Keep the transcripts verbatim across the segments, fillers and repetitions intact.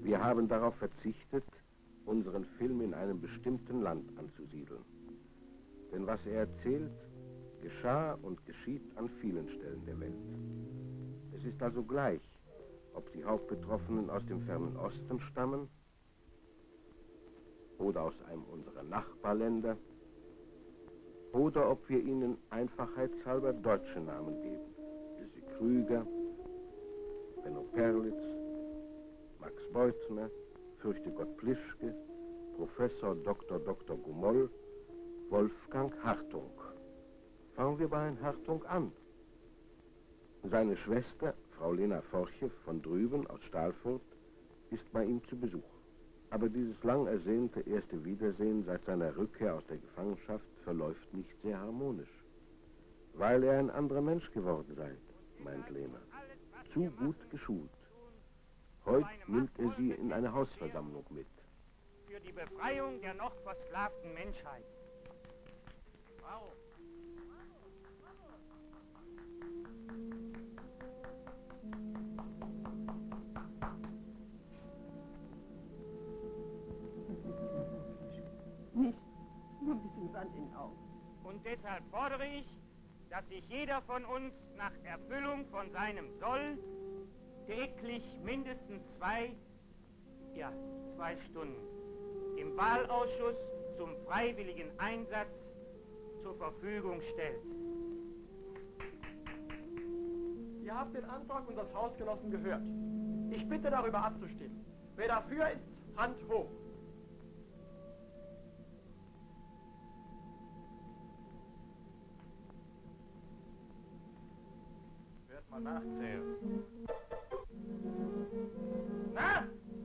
Wir haben darauf verzichtet, unseren Film in einem bestimmten Land anzusiedeln. Denn was er erzählt, geschah und geschieht an vielen Stellen der Welt. Es ist also gleich, ob die Hauptbetroffenen aus dem fernen Osten stammen oder aus einem unserer Nachbarländer oder ob wir ihnen einfachheitshalber deutsche Namen geben. Ilse Krüger, Benno Perlitz, Max Beutner, Fürchtegott Plischke, Professor Doktor Doktor Gumoll, Wolfgang Hartung. Fangen wir bei Herrn Hartung an. Seine Schwester, Frau Lena Forche von drüben aus Stahlfurt, ist bei ihm zu Besuch. Aber dieses lang ersehnte erste Wiedersehen seit seiner Rückkehr aus der Gefangenschaft verläuft nicht sehr harmonisch. Weil er ein anderer Mensch geworden sei, meint Lena. Zu gut geschult. Heute nimmt er sie in eine Hausversammlung mit. Für die Befreiung der noch versklavten Menschheit. Wow. Nicht nur ein bisschen Sand in den Augen. Und deshalb fordere ich, dass sich jeder von uns nach Erfüllung von seinem Soll täglich mindestens zwei, ja, zwei Stunden im Wahlausschuss zum freiwilligen Einsatz zur Verfügung stellt. Ihr habt den Antrag unseres Hausgenossen gehört. Ich bitte darüber abzustimmen. Wer dafür ist, Hand hoch. Hört mal nachzählen. Na?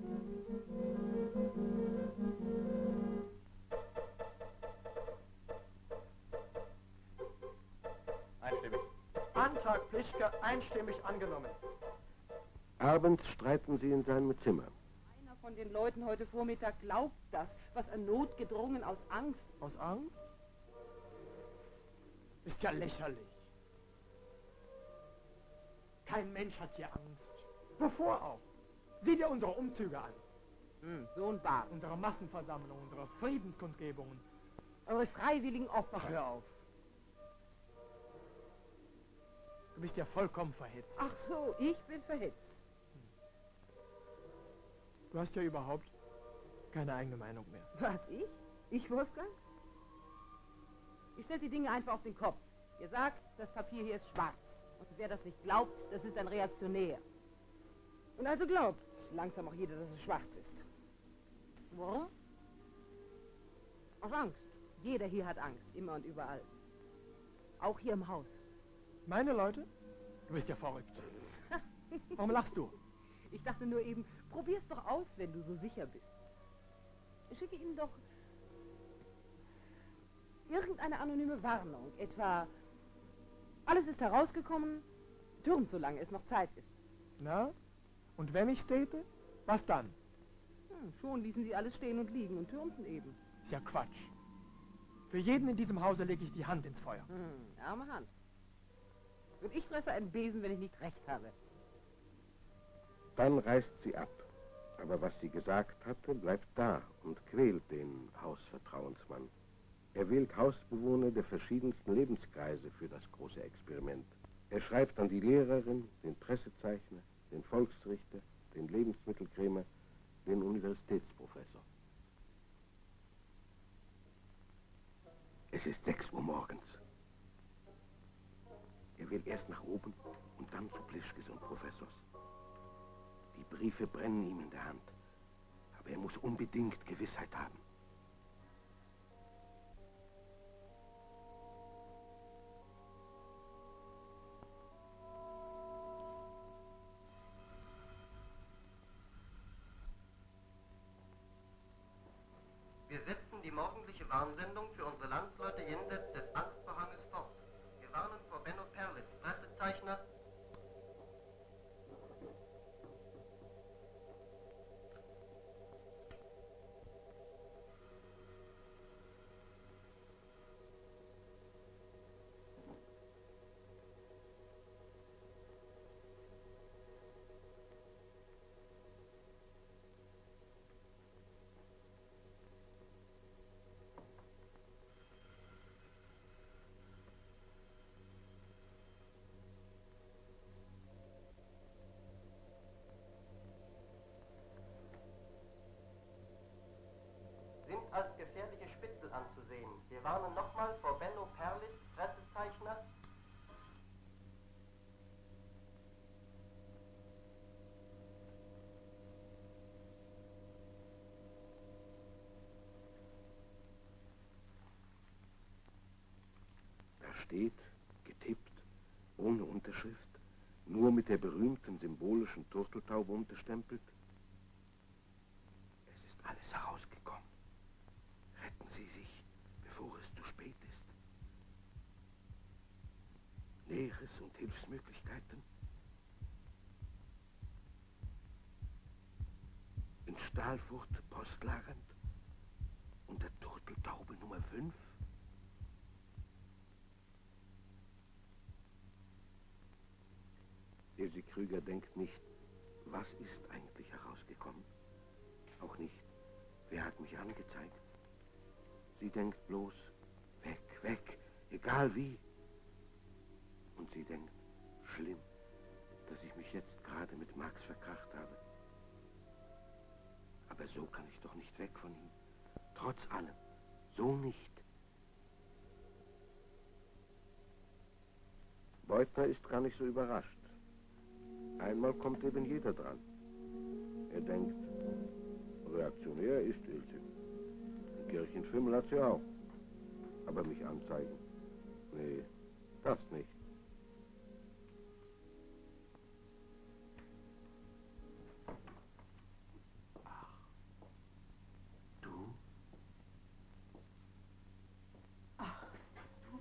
Einstimmig. Antrag Plischke einstimmig angenommen. Abends streiten sie in seinem Zimmer. Einer von den Leuten heute Vormittag glaubt das, was an Not gedrungen aus Angst. Aus Angst? Ist ja lächerlich. Kein Mensch hat hier Angst. Wovor auch? Sieh dir unsere Umzüge an. Hm, so ein Bart. Unsere Massenversammlungen, unsere Friedenskundgebungen. Eure freiwilligen Opfer. Ach, hör auf. Du bist ja vollkommen verhetzt. Ach so, ich bin verhetzt. Du hast ja überhaupt keine eigene Meinung mehr. Was, ich? Ich, Wolfgang? Ich stelle die Dinge einfach auf den Kopf. Ihr sagt, das Papier hier ist schwarz. Und wer das nicht glaubt, das ist ein Reaktionär. Und also glaubt langsam auch jeder, dass es schwarz ist. Warum? Aus Angst. Jeder hier hat Angst, immer und überall. Auch hier im Haus. Meine Leute? Du bist ja verrückt. Warum lachst du? Ich dachte nur eben, probier's doch aus, wenn du so sicher bist. Ich schicke ihm doch irgendeine anonyme Warnung, etwa alles ist herausgekommen, türmt, solange es noch Zeit ist. Na? Und wenn ich täte? Was dann? Hm, schon ließen sie alles stehen und liegen und türmten eben. Ist ja Quatsch. Für jeden in diesem Hause lege ich die Hand ins Feuer. Hm, arme Hand. Und ich fresse einen Besen, wenn ich nicht recht habe. Dann reist sie ab. Aber was sie gesagt hatte, bleibt da und quält den Hausvertrauensmann. Er wählt Hausbewohner der verschiedensten Lebenskreise für das große Experiment. Er schreibt an die Lehrerin, den Pressezeichner, den Volksrichter, den Lebensmittelkrämer, den Universitätsprofessor. Es ist sechs Uhr morgens. Er will erst nach oben und dann zu Plischkes und Professors. Die Briefe brennen ihm in der Hand. Aber er muss unbedingt Gewissheit haben. Wir setzen die morgendliche Warnsendung für unsere Landsleute jenseits des Angstvorhanges fort. Wir warnen vor Benno Perlitz, Pressezeichner. Wir warnen nochmal vor Benno Perlitz, Pressezeichner. Da steht, getippt, ohne Unterschrift, nur mit der berühmten symbolischen Turteltaube unterstempelt: Es ist alles herausgekommen. Retten Sie sich, bevor es zu spät ist. Näheres und Hilfsmöglichkeiten in Stahlfurt postlagernd unter Turteltaube Nummer fünf. Ilse Krüger denkt nicht, was ist eigentlich herausgekommen? Auch nicht, wer hat mich angezeigt? Sie denkt bloß, weg, weg, egal wie. Und sie denkt, schlimm, dass ich mich jetzt gerade mit Max verkracht habe. Aber so kann ich doch nicht weg von ihm. Trotz allem, so nicht. Beutner ist gar nicht so überrascht. Einmal kommt eben jeder dran. Er denkt, reaktionär ist Ilse. Ein Kirchenschimmel hat sie auch. Aber mich anzeigen? Nee, das nicht. Ach, du? Ach, du.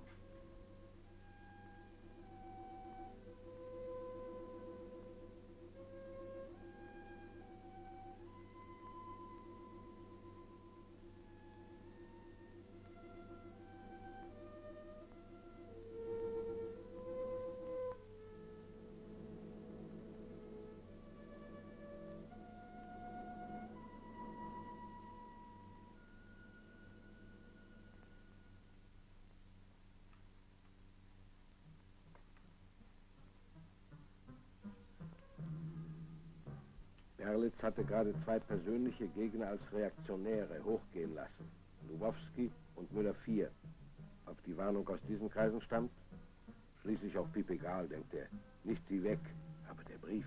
Perlitz hatte gerade zwei persönliche Gegner als Reaktionäre hochgehen lassen. Lubowski und Müller vier. Ob die Warnung aus diesen Kreisen stammt? Schließlich auch Piep egal, denkt er. Nicht sie weg, aber der Brief.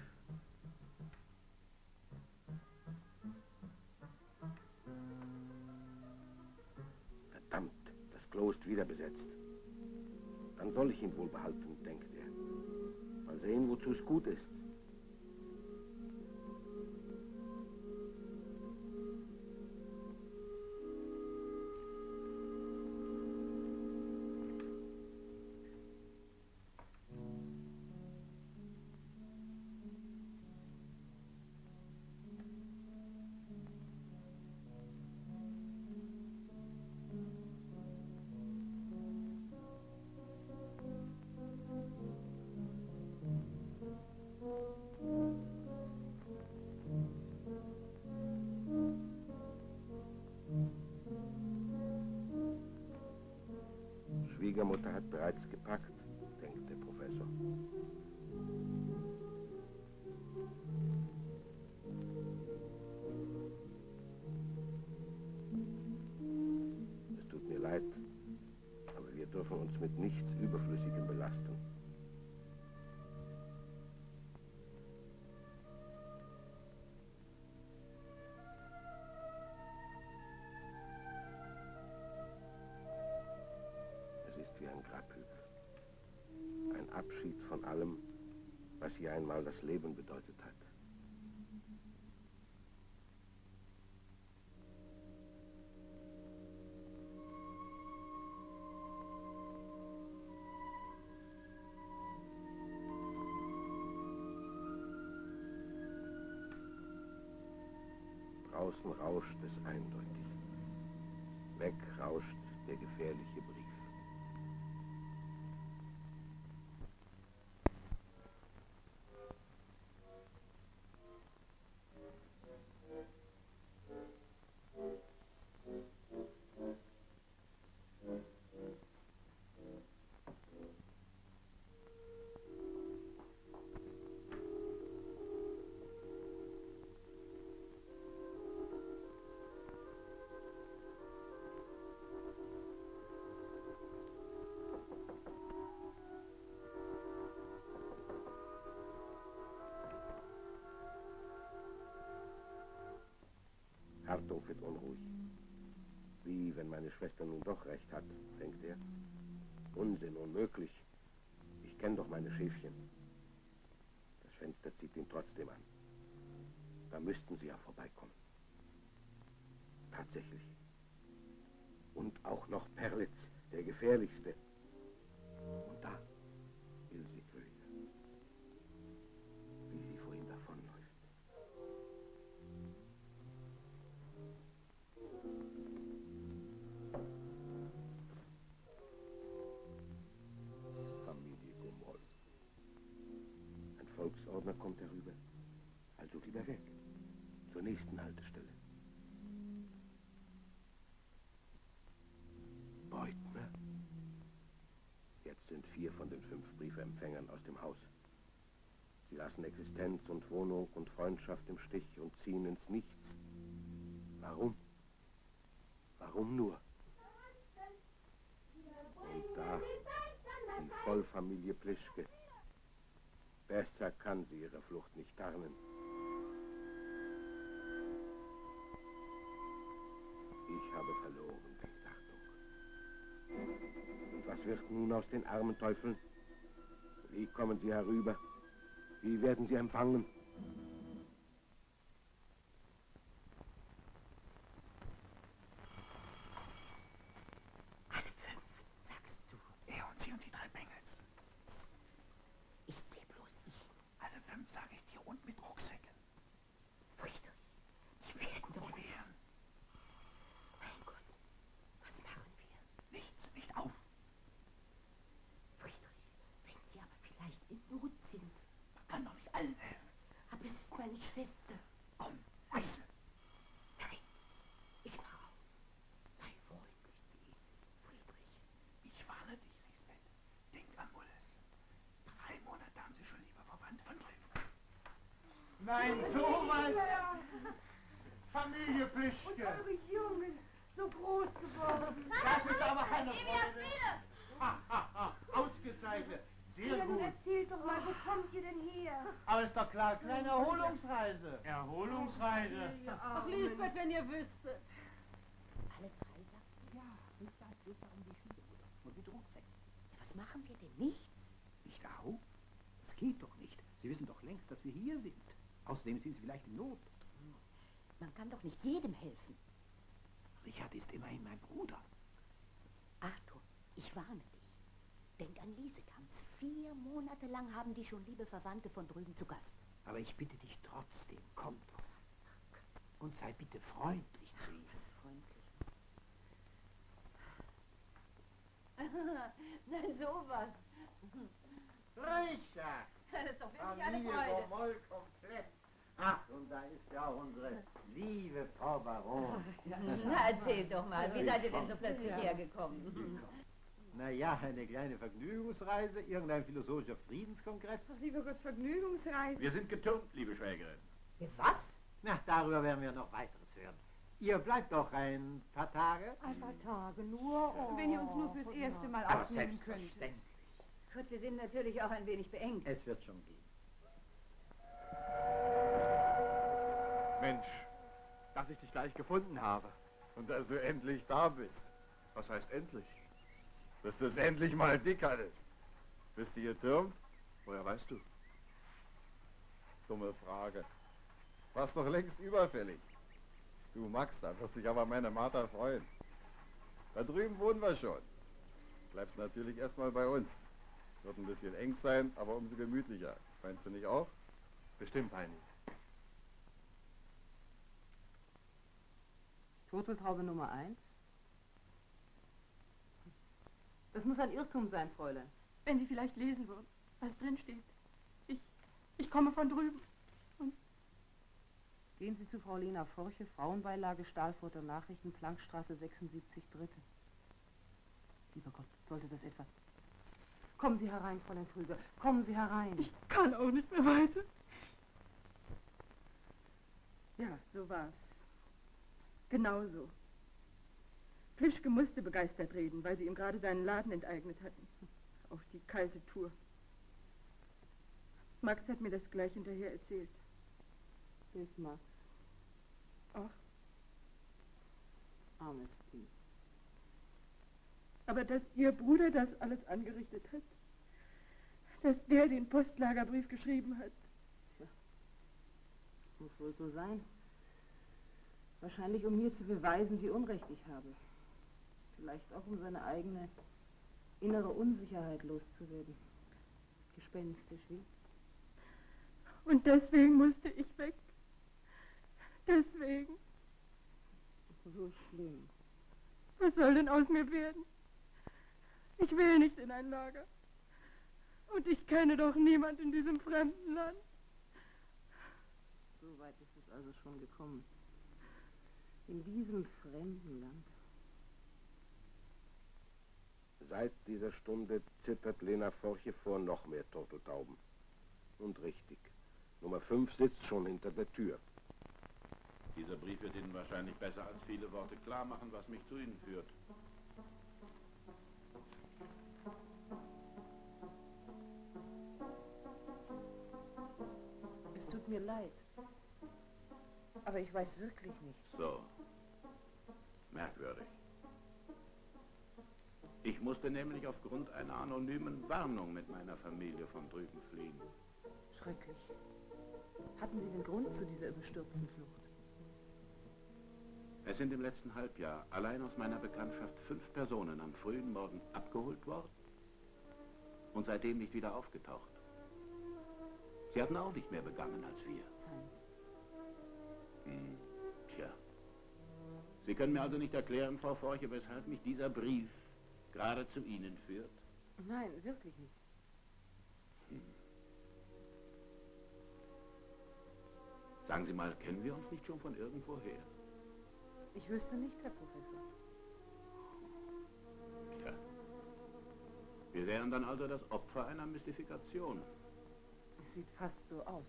Verdammt, das Klo ist wieder besetzt. Dann soll ich ihn wohl behalten, denkt er. Mal sehen, wozu es gut ist. Schwiegermutter hat bereits gepackt, denkt der Professor. Es tut mir leid, aber wir dürfen uns mit nichts Überflüssigem belasten. Wie ein Grabhügel. Ein Abschied von allem, was hier einmal das Leben bedeutet hat. Draußen rauscht es eindeutig. Weg rauscht der gefährliche Brief. Hartog wird unruhig. Wie, wenn meine Schwester nun doch recht hat, denkt er. Unsinn, unmöglich. Ich kenne doch meine Schäfchen. Das Fenster zieht ihn trotzdem an. Da müssten sie ja vorbeikommen. Tatsächlich. Und auch noch Perlitz, der gefährlichste. Und da, Ilse Krüger. Wie sie vor ihm davonläuft. Familie Gomoll. Ein Volksordner kommt herüber. Also lieber weg. Zur nächsten Haltestelle. Beutner? Jetzt sind vier von den fünf Briefempfängern aus dem Haus. Sie lassen Existenz und Wohnung und Freundschaft im Stich und ziehen ins Nichts. Warum? Warum nur? Und da die Vollfamilie Plischke. Besser kann sie ihre Flucht nicht tarnen. Ich habe verloren, denkt Hartog. Und was wird nun aus den armen Teufeln? Wie kommen sie herüber? Wie werden sie empfangen? Alle fünf, sagst du? Er und sie und die drei Bengels. Ich sehe bloß ihn. Alle fünf, sage ich dir, und mit Rucksäcken. Friedrich, die werden doch wehren. Mein Gott, was machen wir? Nichts, nicht auf. Friedrich, wenn sie aber vielleicht in Not sind. Man kann doch nicht allen helfen. Aber es ist meine Schwester. Komm, leise. Nein, ich mach auf. Sei freundlich zu ihm, Friedrich. Ich warne dich, Lisbeth. Denk an Mulles. Drei Monate haben sie schon lieber Verwandte von drüben. Nein, sowas! Familie Plischke! Und eure Jungen, so groß geworden. Das ist aber keine Freude! Ha, ha, ha, ausgezeichnet! Sehr Ja, nun gut! erzählt doch mal, wo kommt ihr denn her? Aber ist doch klar, kleine Erholungsreise! Erholungsreise? Ach, Lisbeth, wenn ihr wüsstet. Alle drei, sagst du? Ja, und da steht da um die Schwiegermutter. Und mit Rucksäcken. Ja, was machen wir denn nicht? Nicht auch? Das geht doch nicht. Sie wissen doch längst, dass wir hier sind. Außerdem sind Sie vielleicht in Not. Man kann doch nicht jedem helfen. Richard ist immerhin mein Bruder. Arthur, ich warne dich. Denk an Liesekamps. Vier Monate lang haben die schon liebe Verwandte von drüben zu Gast. Aber ich bitte dich trotzdem, komm doch. Und sei bitte freundlich zu ihm. Freundlich. Nein, sowas. Richard! Das ist doch wirklich eine Familie Freude. Gomoll komplett. Ach, und da ist ja auch unsere liebe Frau Baron. Na, erzähl doch mal, wie seid ihr denn so plötzlich hergekommen? Naja, eine kleine Vergnügungsreise, irgendein philosophischer Friedenskongress. Ach, lieber Gott, Vergnügungsreise. Wir sind getürmt, liebe Schwägerin. Was? Na, darüber werden wir noch weiteres hören. Ihr bleibt doch ein paar Tage. Ein paar Tage nur. Oh. Wenn ihr uns nur fürs erste Mal Aber aufnehmen könnt. selbstverständlich. Gut, wir sind natürlich auch ein wenig beengt. Es wird schon gehen. Mensch, dass ich dich gleich gefunden habe. Und dass du endlich da bist. Was heißt endlich? Dass du es endlich mal dick hattest. Bist du getürmt? Woher weißt du? Dumme Frage. Warst doch längst überfällig. Du, Max, da wird sich aber meine Martha freuen. Da drüben wohnen wir schon. Bleibst natürlich erstmal bei uns. Wird ein bisschen eng sein, aber umso gemütlicher. Meinst du nicht auch? Bestimmt, Heini. Turteltaube Nummer eins. Das muss ein Irrtum sein, Fräulein. Wenn Sie vielleicht lesen würden, was drin steht. Ich, ich komme von drüben. Und Gehen Sie zu Frau Lena Forche, Frauenbeilage, Stahlfurter Nachrichten, Plankstraße sechsundsiebzig, Dritte. Lieber Gott, sollte das etwa... Kommen Sie herein, Fräulein Krüger, kommen Sie herein. ich kann auch nicht mehr weiter. Ja, so war's. Genau so. Plischke musste begeistert reden, weil sie ihm gerade seinen Laden enteignet hatten. Auf die kalte Tour. Max hat mir das gleich hinterher erzählt. Wer ist Max? Ach, Armes Kind. Aber dass Ihr Bruder das alles angerichtet hat, dass der den Postlagerbrief geschrieben hat. Tja, muss wohl so sein. Wahrscheinlich, um mir zu beweisen, wie Unrecht ich habe. Vielleicht auch, um seine eigene innere Unsicherheit loszuwerden. Gespenstisch wie? Und deswegen musste ich weg. Deswegen. So schlimm. Was soll denn aus mir werden? Ich will nicht in ein Lager. Und ich kenne doch niemand in diesem fremden Land. So weit ist es also schon gekommen. In diesem fremden Land. Seit dieser Stunde zittert Lena Forche vor noch mehr Turteltauben. Und richtig. Nummer fünf sitzt schon hinter der Tür. Dieser Brief wird Ihnen wahrscheinlich besser als viele Worte klar machen, was mich zu Ihnen führt. Es tut mir leid. Aber ich weiß wirklich nicht. So. Merkwürdig. Ich musste nämlich aufgrund einer anonymen Warnung mit meiner Familie von drüben fliehen. Schrecklich. Hatten Sie den Grund zu dieser überstürzten Flucht? Es sind im letzten Halbjahr allein aus meiner Bekanntschaft fünf Personen am frühen Morgen abgeholt worden und seitdem nicht wieder aufgetaucht. Sie hatten auch nicht mehr begangen als wir. Hm, tja. Sie können mir also nicht erklären, Frau Forche, weshalb mich dieser Brief gerade zu Ihnen führt? Nein, wirklich nicht. Hm. Sagen Sie mal, kennen wir uns nicht schon von irgendwoher? Ich wüsste nicht, Herr Professor. Tja. Wir wären dann also das Opfer einer Mystifikation. Es sieht fast so aus.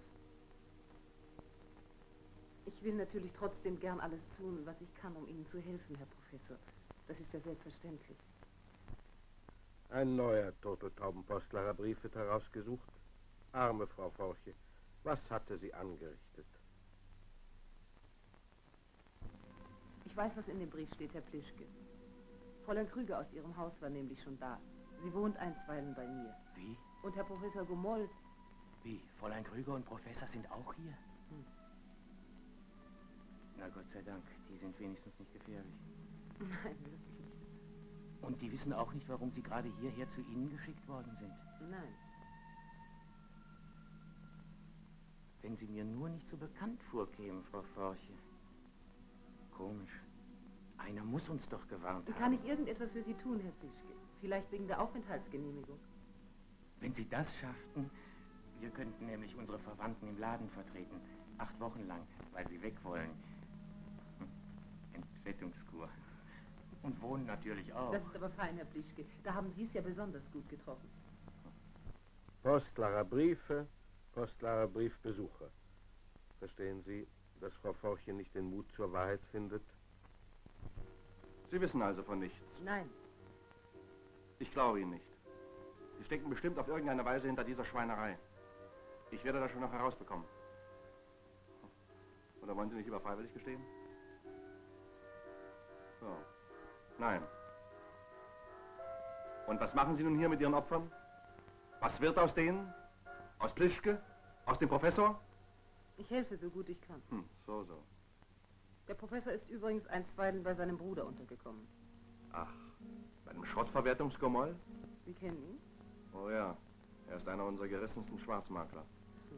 Ich will natürlich trotzdem gern alles tun, was ich kann, um Ihnen zu helfen, Herr Professor. Das ist ja selbstverständlich. Ein neuer Turteltaubenpostlagerbrief wird herausgesucht. Arme Frau Forche, was hatte sie angerichtet? Ich weiß, was in dem Brief steht, Herr Plischke. Fräulein Krüger aus Ihrem Haus war nämlich schon da. Sie wohnt einstweilen bei mir. Wie? Und Herr Professor Gomoll... Wie? Fräulein Krüger und Professor sind auch hier? Hm. Na Gott sei Dank, die sind wenigstens nicht gefährlich. Nein, wirklich nicht. Und die wissen auch nicht, warum sie gerade hierher zu Ihnen geschickt worden sind? Nein. Wenn Sie mir nur nicht so bekannt vorkämen, Frau Forche. Komisch. Einer muss uns doch gewarnt haben. Kann ich irgendetwas für Sie tun, Herr Plischke? Vielleicht wegen der Aufenthaltsgenehmigung? Wenn Sie das schafften, wir könnten nämlich unsere Verwandten im Laden vertreten. Acht Wochen lang, weil sie weg wollen. Hm. Entfettungskur. Und wohnen natürlich auch. Das ist aber fein, Herr Plischke. Da haben Sie es ja besonders gut getroffen. Postlagerbriefe, Postlagerbriefbesucher. Verstehen Sie, dass Frau Forche nicht den Mut zur Wahrheit findet? Sie wissen also von nichts. Nein. Ich glaube Ihnen nicht. Sie stecken bestimmt auf irgendeine Weise hinter dieser Schweinerei. Ich werde das schon noch herausbekommen. Oder wollen Sie nicht lieber freiwillig gestehen? So. Nein. Und was machen Sie nun hier mit Ihren Opfern? Was wird aus denen? Aus Plischke? Aus dem Professor? Ich helfe so gut ich kann. Hm, so, so. Der Professor ist übrigens einstweilen bei seinem Bruder untergekommen. Ach, bei einem Schrottverwertungsgomoll? Sie kennen ihn? Oh ja, er ist einer unserer gerissensten Schwarzmakler. So.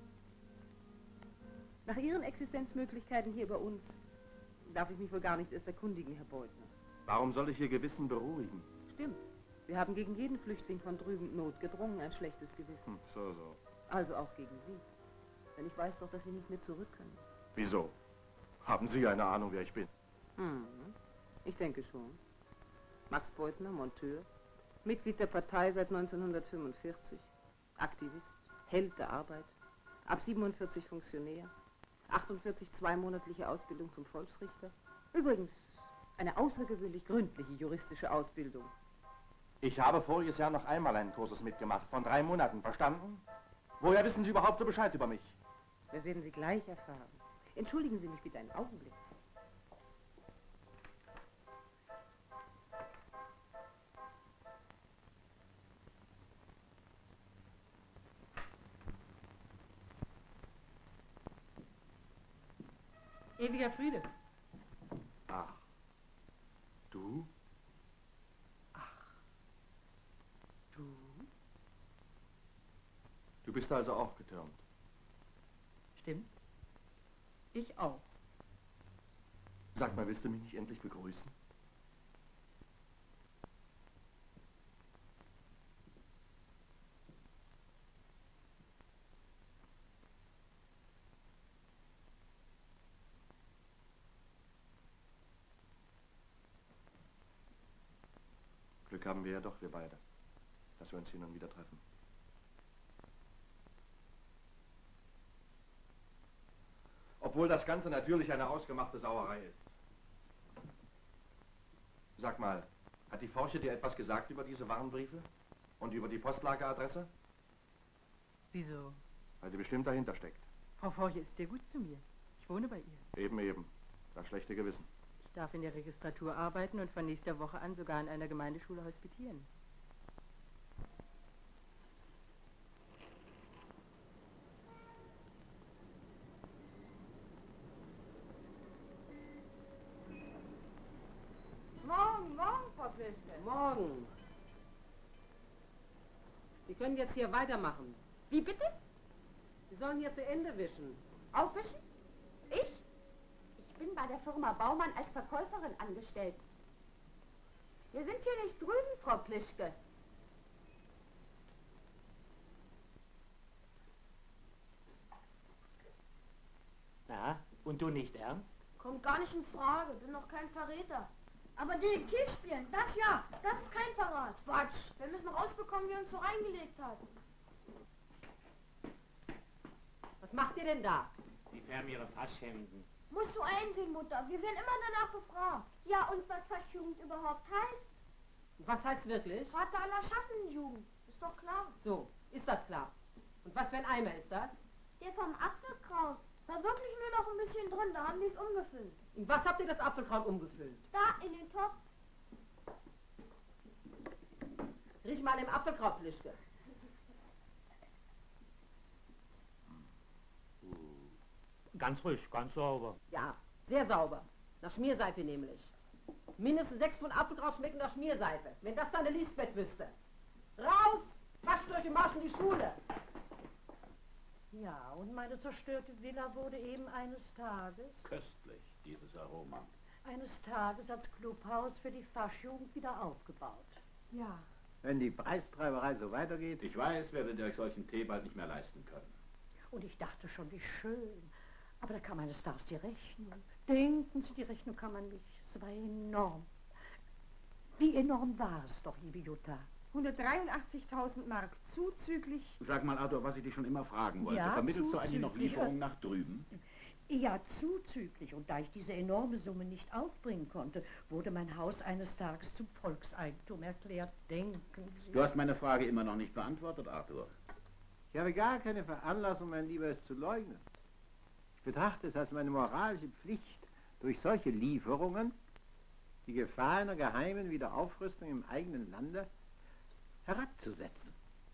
Nach Ihren Existenzmöglichkeiten hier bei uns darf ich mich wohl gar nicht erst erkundigen, Herr Beutner. Warum soll ich Ihr Gewissen beruhigen? Stimmt. Wir haben gegen jeden Flüchtling von drüben notgedrungen ein schlechtes Gewissen. Hm, so, so. Also auch gegen Sie. Denn ich weiß doch, dass Sie nicht mehr zurück können. Wieso? Haben Sie eine Ahnung, wer ich bin? Hm, ich denke schon. Max Beutner, Monteur, Mitglied der Partei seit neunzehnhundertfünfundvierzig, Aktivist, Held der Arbeit, ab siebenundvierzig Funktionär, achtundvierzig zweimonatliche Ausbildung zum Volksrichter. Übrigens eine außergewöhnlich gründliche juristische Ausbildung. Ich habe voriges Jahr noch einmal einen Kursus mitgemacht, von drei Monaten, verstanden? Woher wissen Sie überhaupt so Bescheid über mich? Das werden Sie gleich erfahren. Entschuldigen Sie mich bitte einen Augenblick. Ewiger Friede. Ach. Du? Du? Du bist also auch getürmt. Stimmt. Ich auch. Sag mal, willst du mich nicht endlich begrüßen? Glück haben wir ja doch, wir beide, dass wir uns hier nun wieder treffen. Obwohl das Ganze natürlich eine ausgemachte Sauerei ist. Sag mal, hat die Forsche dir etwas gesagt über diese Warnbriefe? Und über die Postlageradresse? Wieso? Weil sie bestimmt dahinter steckt. Frau Forche ist sehr gut zu mir. Ich wohne bei ihr. Eben, eben. Das schlechte Gewissen. Ich darf in der Registratur arbeiten und von nächster Woche an sogar in einer Gemeindeschule hospitieren. Morgen, morgen, Frau Flischke. Morgen. Sie können jetzt hier weitermachen. Wie bitte? Sie sollen hier zu Ende wischen. Aufwischen? Ich? Ich bin bei der Firma Baumann als Verkäuferin angestellt. Wir sind hier nicht drüben, Frau Plischke. Na, und du nicht, Ernst? Kommt gar nicht in Frage, bin noch kein Verräter. Aber Detektiv spielen, das ja, das ist kein Verrat. Quatsch, wir müssen rausbekommen, wie er uns so reingelegt hat. Was macht ihr denn da? Die färben ihre Faschhemden. Musst du einsehen, Mutter, wir werden immer danach befragt. Ja, und was Faschjugend überhaupt heißt? Was heißt wirklich? Vater aller Schattenjugend, ist doch klar. So, ist das klar. Und was für ein Eimer ist das? Der vom Apfelkraut. War wirklich nur noch ein bisschen drin, da haben die es umgefüllt. In was habt ihr das Apfelkraut umgefüllt? Da, in den Topf. Riech mal im Apfelkraut, Plischke. Ganz ruhig, ganz sauber. Ja, sehr sauber. Nach Schmierseife nämlich. Mindestens sechs Pfund Apfelkraut schmecken nach Schmierseife. Wenn das deine Lisbeth wüsste. Raus! Wascht euch und marsch in die Schule! Ja, und meine zerstörte Villa wurde eben eines Tages, Köstlich, dieses Aroma. eines Tages als Clubhaus für die Faschjugend wieder aufgebaut. Ja. Wenn die Preistreiberei so weitergeht. Ich weiß, werdet ihr euch solchen Tee bald nicht mehr leisten können. Und ich dachte schon, wie schön. Aber da kam eines Tages die Rechnung. Denken Sie, die Rechnung kann man nicht. Es war enorm. Wie enorm war es doch, liebe Jutta? hundertdreiundachtzigtausend Mark zuzüglich. Sag mal, Arthur, was ich dich schon immer fragen wollte. Ja, Vermittelst du eigentlich noch zuzüglich. Lieferungen nach drüben? Ja, zuzüglich. Und da ich diese enorme Summe nicht aufbringen konnte, wurde mein Haus eines Tages zum Volkseigentum erklärt. Denken Sie. Du hast meine Frage immer noch nicht beantwortet, Arthur. Ich habe gar keine Veranlassung, mein Lieber, es zu leugnen. Ich betrachte es als meine moralische Pflicht, durch solche Lieferungen die Gefahr einer geheimen Wiederaufrüstung im eigenen Lande herabzusetzen.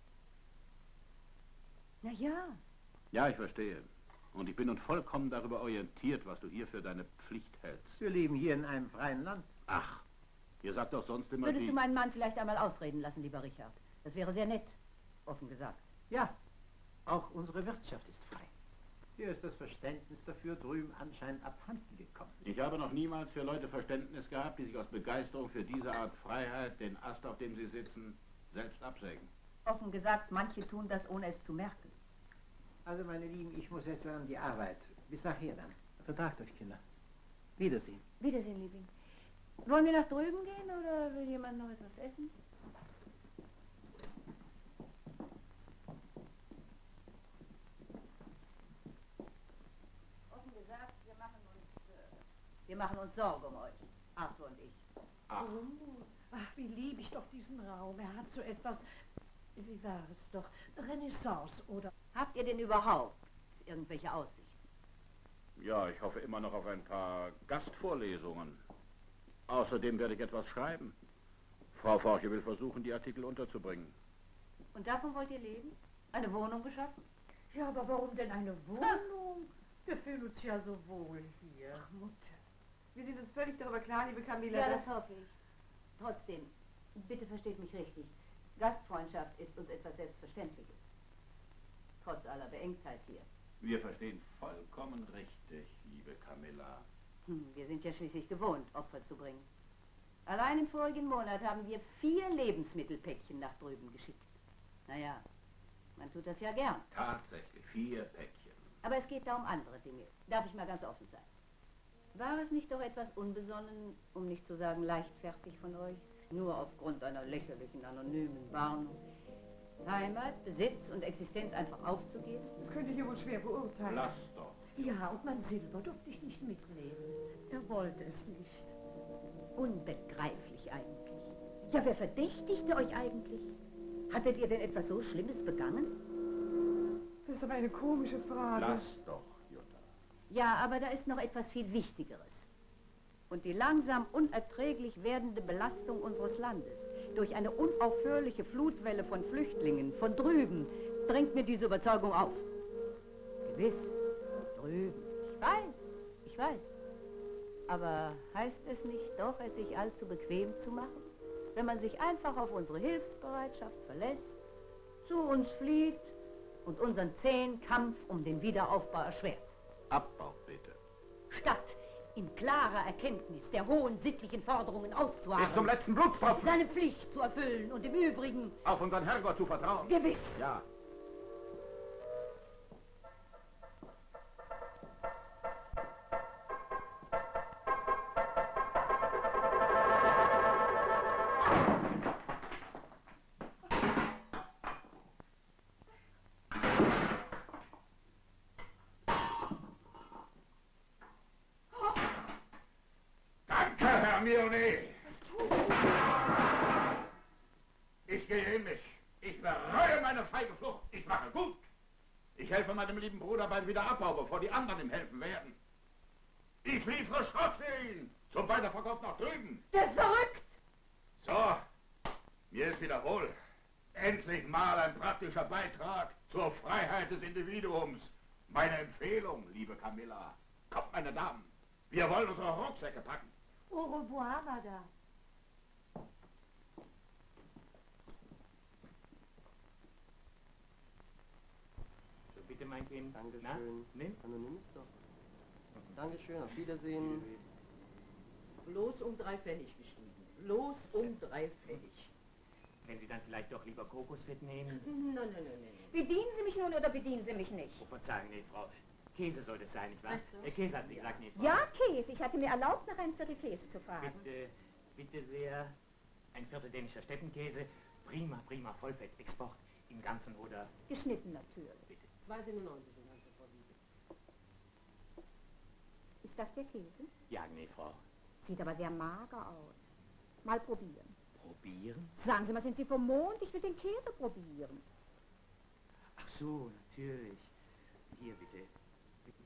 Na ja. Ja, ich verstehe. Und ich bin nun vollkommen darüber orientiert, was du hier für deine Pflicht hältst. Wir leben hier in einem freien Land. Ach, ihr sagt doch sonst immer Würdest die... du meinen Mann vielleicht einmal ausreden lassen, lieber Richard? Das wäre sehr nett, offen gesagt. Ja, auch unsere Wirtschaft ist frei. Hier ist das Verständnis dafür drüben anscheinend abhanden gekommen. Ich habe noch niemals für Leute Verständnis gehabt, die sich aus Begeisterung für diese Art Freiheit den Ast, auf dem sie sitzen, selbst absägen. Offen gesagt, manche tun das, ohne es zu merken. Also, meine Lieben, ich muss jetzt an die Arbeit. Bis nachher dann. Vertragt euch, Kinder. Wiedersehen. Wiedersehen, Liebling. Wollen wir nach drüben gehen oder will jemand noch etwas essen? Offen gesagt, wir machen uns, äh, wir machen uns Sorgen um euch, Arthur und ich. Ach. Oh, ach, wie liebe ich doch diesen Raum. Er hat so etwas, wie war es doch, Renaissance oder... Habt ihr denn überhaupt irgendwelche Aussichten? Ja, ich hoffe immer noch auf ein paar Gastvorlesungen. Außerdem werde ich etwas schreiben. Frau Forche will versuchen, die Artikel unterzubringen. Und davon wollt ihr leben? Eine Wohnung beschaffen? Ja, aber warum denn eine Wohnung? Wir fühlen uns ja so wohl hier. Ach, Mutter. Wir sind uns völlig darüber klar, liebe Camilla. Ja, das hoffe ich. Trotzdem, bitte versteht mich richtig. Gastfreundschaft ist uns etwas Selbstverständliches. Trotz aller Beengtheit hier. Wir verstehen vollkommen richtig, liebe Camilla. Hm, wir sind ja schließlich gewohnt, Opfer zu bringen. Allein im vorigen Monat haben wir vier Lebensmittelpäckchen nach drüben geschickt. Naja, man tut das ja gern. Tatsächlich, vier Päckchen. Aber es geht da um andere Dinge. Darf ich mal ganz offen sein? War es nicht doch etwas unbesonnen, um nicht zu sagen leichtfertig von euch, nur aufgrund einer lächerlichen, anonymen Warnung, Heimat, Besitz und Existenz einfach aufzugeben? Das könnte ich ja wohl schwer beurteilen. Lass doch. Ja, und mein Silber durfte ich nicht mitnehmen. Er wollte es nicht. Unbegreiflich eigentlich. Ja, wer verdächtigte euch eigentlich? Hattet ihr denn etwas so Schlimmes begangen? Das ist aber eine komische Frage. Lass doch, Jutta. Ja, aber da ist noch etwas viel Wichtigeres. Und die langsam unerträglich werdende Belastung unseres Landes durch eine unaufhörliche Flutwelle von Flüchtlingen von drüben drängt mir diese Überzeugung auf. Gewiss, drüben. Ich weiß, ich weiß. Aber heißt es nicht doch, es sich allzu bequem zu machen, wenn man sich einfach auf unsere Hilfsbereitschaft verlässt, zu uns fliegt und unseren zähen Kampf um den Wiederaufbau erschwert? Abbau, bitte. Statt in klarer Erkenntnis der hohen sittlichen Forderungen auszuharren, Bis zum letzten Blutstropfen. seine Pflicht zu erfüllen und im Übrigen Auf unseren Herrgott zu vertrauen. Gewiss. Ja. Hermine! Ich gehe in mich. Ich bereue meine feige Flucht. Ich mache gut. Ich helfe meinem lieben Bruder beim Wiederabbau, bevor die anderen ihm helfen werden. Ich liefere Schrott für ihn. Zum Weiterverkauf nach drüben. Der ist verrückt! So, mir ist wieder wohl. Endlich mal ein praktischer Beitrag zur Freiheit des Individuums. Meine Empfehlung, liebe Camilla. Kommt, meine Damen. Wir wollen unsere Rucksäcke packen. Au revoir, Madame. So, bitte, mein Kind. Dankeschön. Na, nimm. Na, nimm es doch. Dankeschön, auf Wiedersehen. Bloß um drei Pfennig geschrieben. Bloß um drei Pfennig. Wenn Sie dann vielleicht doch lieber Kokosfett nehmen. Nein, nein, nein, nein. Bedienen Sie mich nun oder bedienen Sie mich nicht? Oh, verzeihen, nee, Frau. Käse soll es sein, nicht wahr? Weißt du? Der Käse hat sie gesagt, nee, Frau. Ja, Käse. Ich hatte mir erlaubt, nach einem Viertel Käse zu fragen. Bitte, bitte sehr. Ein Viertel dänischer Steppenkäse. Prima, prima, Vollfett, Export. Im Ganzen oder... Geschnitten natürlich. Bitte. zwei siebenundneunzig in ganzer Vorliebe. Ist das der Käse? Ja, nee, Frau. Sieht aber sehr mager aus. Mal probieren. Probieren? Sagen Sie mal, sind Sie vom Mond? Ich will den Käse probieren. Ach so, natürlich. Hier, bitte. Bitte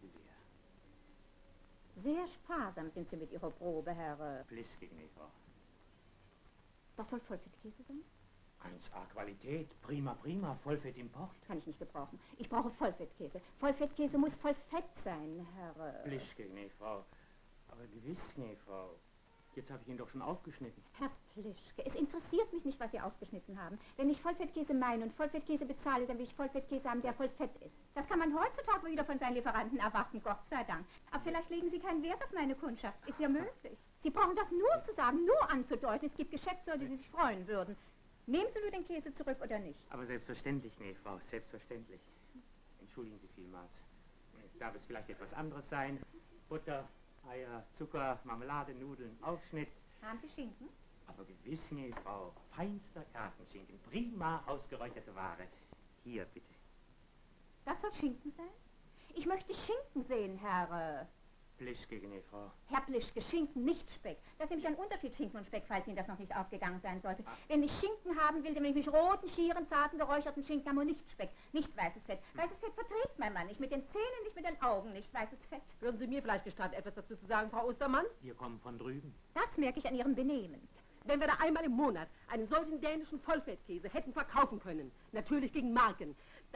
sehr. Sehr sparsam sind Sie mit Ihrer Probe, Herr... Äh, Bliskig, nee, Frau. Was soll Vollfettkäse sein? eins A Qualität. Prima, prima. Vollfett Import. Kann ich nicht gebrauchen. Ich brauche Vollfettkäse. Vollfettkäse muss voll Fett sein, Herr... Äh, Bliskig, nee, Frau. Aber gewiss, nee, Frau. Jetzt habe ich ihn doch schon aufgeschnitten. Herr Plischke, es interessiert mich nicht, was Sie aufgeschnitten haben. Wenn ich Vollfettkäse meine und Vollfettkäse bezahle, dann will ich Vollfettkäse haben, der voll Fett ist. Das kann man heutzutage mal wieder von seinen Lieferanten erwarten, Gott sei Dank. Aber vielleicht legen Sie keinen Wert auf meine Kundschaft. Ist ja möglich. Sie brauchen das nur zu sagen, nur anzudeuten. Es gibt Geschäftsleute, die sich freuen würden. Nehmen Sie nur den Käse zurück oder nicht? Aber selbstverständlich, nee, Frau, selbstverständlich. Entschuldigen Sie vielmals. Darf es vielleicht etwas anderes sein? Butter, Eier, Zucker, Marmelade, Nudeln, Aufschnitt. Haben Sie Schinken? Aber gewiss, nee, Frau. Feinster Kartenschinken, prima ausgeräucherte Ware. Hier, bitte. Das soll Schinken sein? Ich möchte Schinken sehen, Herr... Äh, Plischke, nee, Frau. Herr Plischke, Schinken, nicht Speck. Das ist nämlich ein Unterschied, Schinken und Speck, falls Ihnen das noch nicht aufgegangen sein sollte. Ach. Wenn ich Schinken haben will, dann will ich mich roten, schieren, zarten, geräucherten Schinken haben und nicht Speck. Nicht weißes Fett. Hm. Weißes Fett verträgt mein Mann nicht. Mit den Zähnen, nicht mit den Augen. Nicht weißes Fett. Würden Sie mir vielleicht gestatten, etwas dazu zu sagen, Frau Ostermann? Wir kommen von drüben. Das merke ich an Ihrem Benehmen. Wenn wir da einmal im Monat einen solchen dänischen Vollfettkäse hätten verkaufen können, natürlich gegen Marken, dann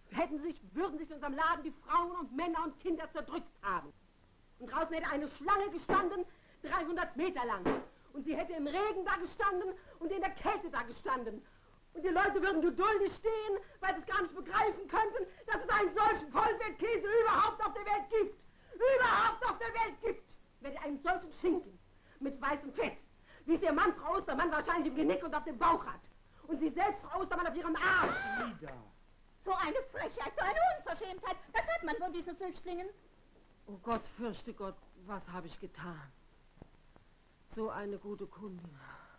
hätten sich, würden sich in unserem Laden die Frauen und Männer und Kinder zerdrückt haben. Und draußen hätte eine Schlange gestanden, dreihundert Meter lang. Und sie hätte im Regen da gestanden und in der Kälte da gestanden. Und die Leute würden geduldig stehen, weil sie es gar nicht begreifen könnten, dass es einen solchen Vollwertkäse überhaupt auf der Welt gibt. Überhaupt auf der Welt gibt. Wenn ihr einen solchen Schinken mit weißem Fett, wie es ihr Mann, Frau Ostermann, wahrscheinlich im Genick und auf dem Bauch hat. Und sie selbst, Frau Ostermann, auf ihrem Arsch. Ida. So eine Frechheit, so eine Unverschämtheit. Das hört man von diesen Flüchtlingen. Oh Gott, fürchte Gott, was habe ich getan? So eine gute Kundin.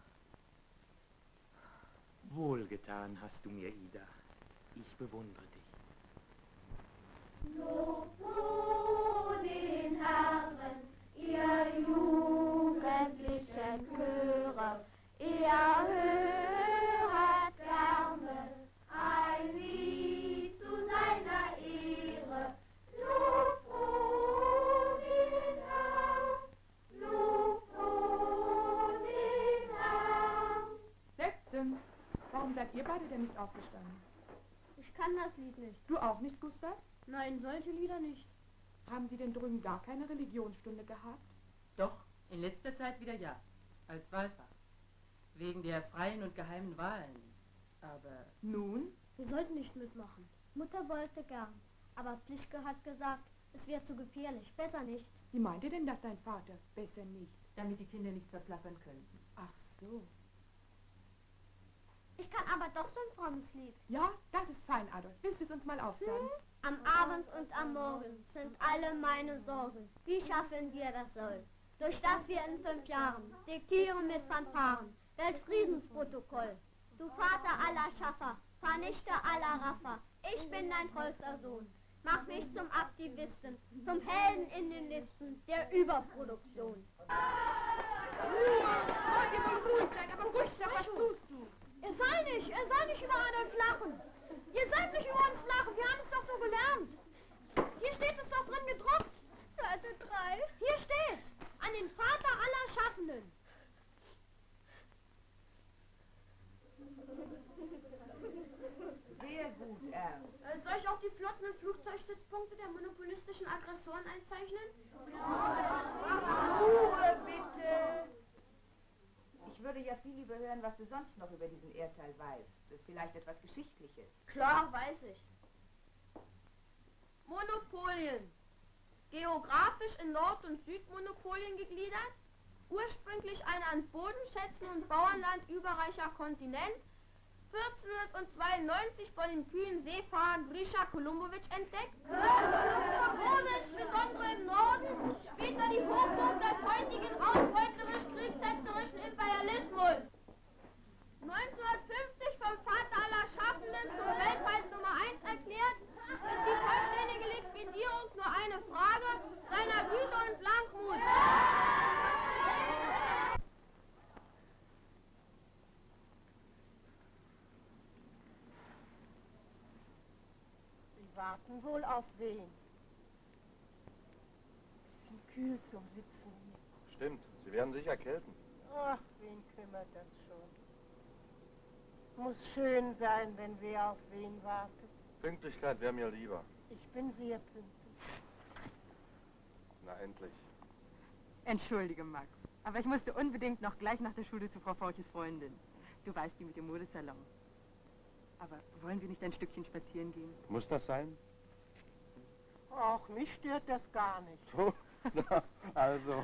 Wohlgetan hast du mir, Ida. Ich bewundere dich. Lob den Herren, ihr jugendlichen Chöre, ihr höret gerne ein Lied zu seiner Ehre. Lob den Herrn, lob den Herrn. Setzen! Warum seid ihr beide denn nicht aufgestanden? Ich kann das Lied nicht. Du auch nicht, Gustav? Nein, solche Lieder nicht. Haben Sie denn drüben gar keine Religionsstunde gehabt? Doch, in letzter Zeit wieder ja, als Wahlfach. Wegen der freien und geheimen Wahlen. Aber... Nun? Wir sollten nicht mitmachen. Mutter wollte gern, aber Plischke hat gesagt, es wäre zu gefährlich, besser nicht. Wie meint ihr denn das, dein Vater? Besser nicht. Damit die Kinder nicht verplappern könnten. Ach so. Ich kann aber doch so ein frommes Lied. Ja, das ist fein, Adolf. Willst du es uns mal aufsagen? Hm? Am Abend und am Morgen sind alle meine Sorgen. Wie schaffen wir das soll? Durch das wir in fünf Jahren diktieren mit Fanfaren Weltfriedensprotokoll. Du Vater aller Schaffer, Vernichter aller Raffer, ich bin dein treuster Sohn. Mach mich zum Aktivisten, zum Helden in den Listen der Überproduktion. Wollt ihr wohl ruhig sein, aber Gustav, was tust du? Er soll nicht, er soll nicht über Adolf lachen. Ihr sollt nicht über uns lachen, wir haben es doch so gelernt. Hier steht es doch drin gedruckt. Seite drei. Hier steht, an den Vater aller Schaffenden. Sehr gut, Erl. Äh, soll ich auch die Flotten- und Flugzeugstützpunkte der monopolistischen Aggressoren einzeichnen? Ruhe, bitte! Ich würde ja viel lieber hören, was du sonst noch über diesen Erdteil weißt. Das ist vielleicht etwas Geschichtliches. Klar, weiß ich. Monopolien. Geografisch in Nord- und Südmonopolien gegliedert. Ursprünglich ein an Bodenschätzen und Bauernland überreicher Kontinent. vierzehnhundertzweiundneunzig von dem kühnen Seefahrer Grisha Kolumbovic entdeckt. Wurde insbesondere im Norden, später die Hochburg des heutigen ausbeuterisch-kriegsetzerischen Imperialismus. neunzehnhundertfünfzig vom Vater aller Schaffenden zum weltweit Nummer eins erklärt, ist die vollständige Liquidierung nur eine Frage seiner Güte und Blankmut. Warten wohl auf wen? Bisschen kühl zum Sitzen hier. Stimmt, Sie werden sich erkälten. Ach, wen kümmert das schon? Muss schön sein, wenn wer auf wen wartet. Pünktlichkeit wäre mir lieber. Ich bin sehr pünktlich. Na endlich. Entschuldige, Max, aber ich musste unbedingt noch gleich nach der Schule zu Frau Forches Freundin. Du weißt, die mit dem Modesalon. Aber wollen wir nicht ein Stückchen spazieren gehen? Muss das sein? Ach, mich stört das gar nicht. So, na, also.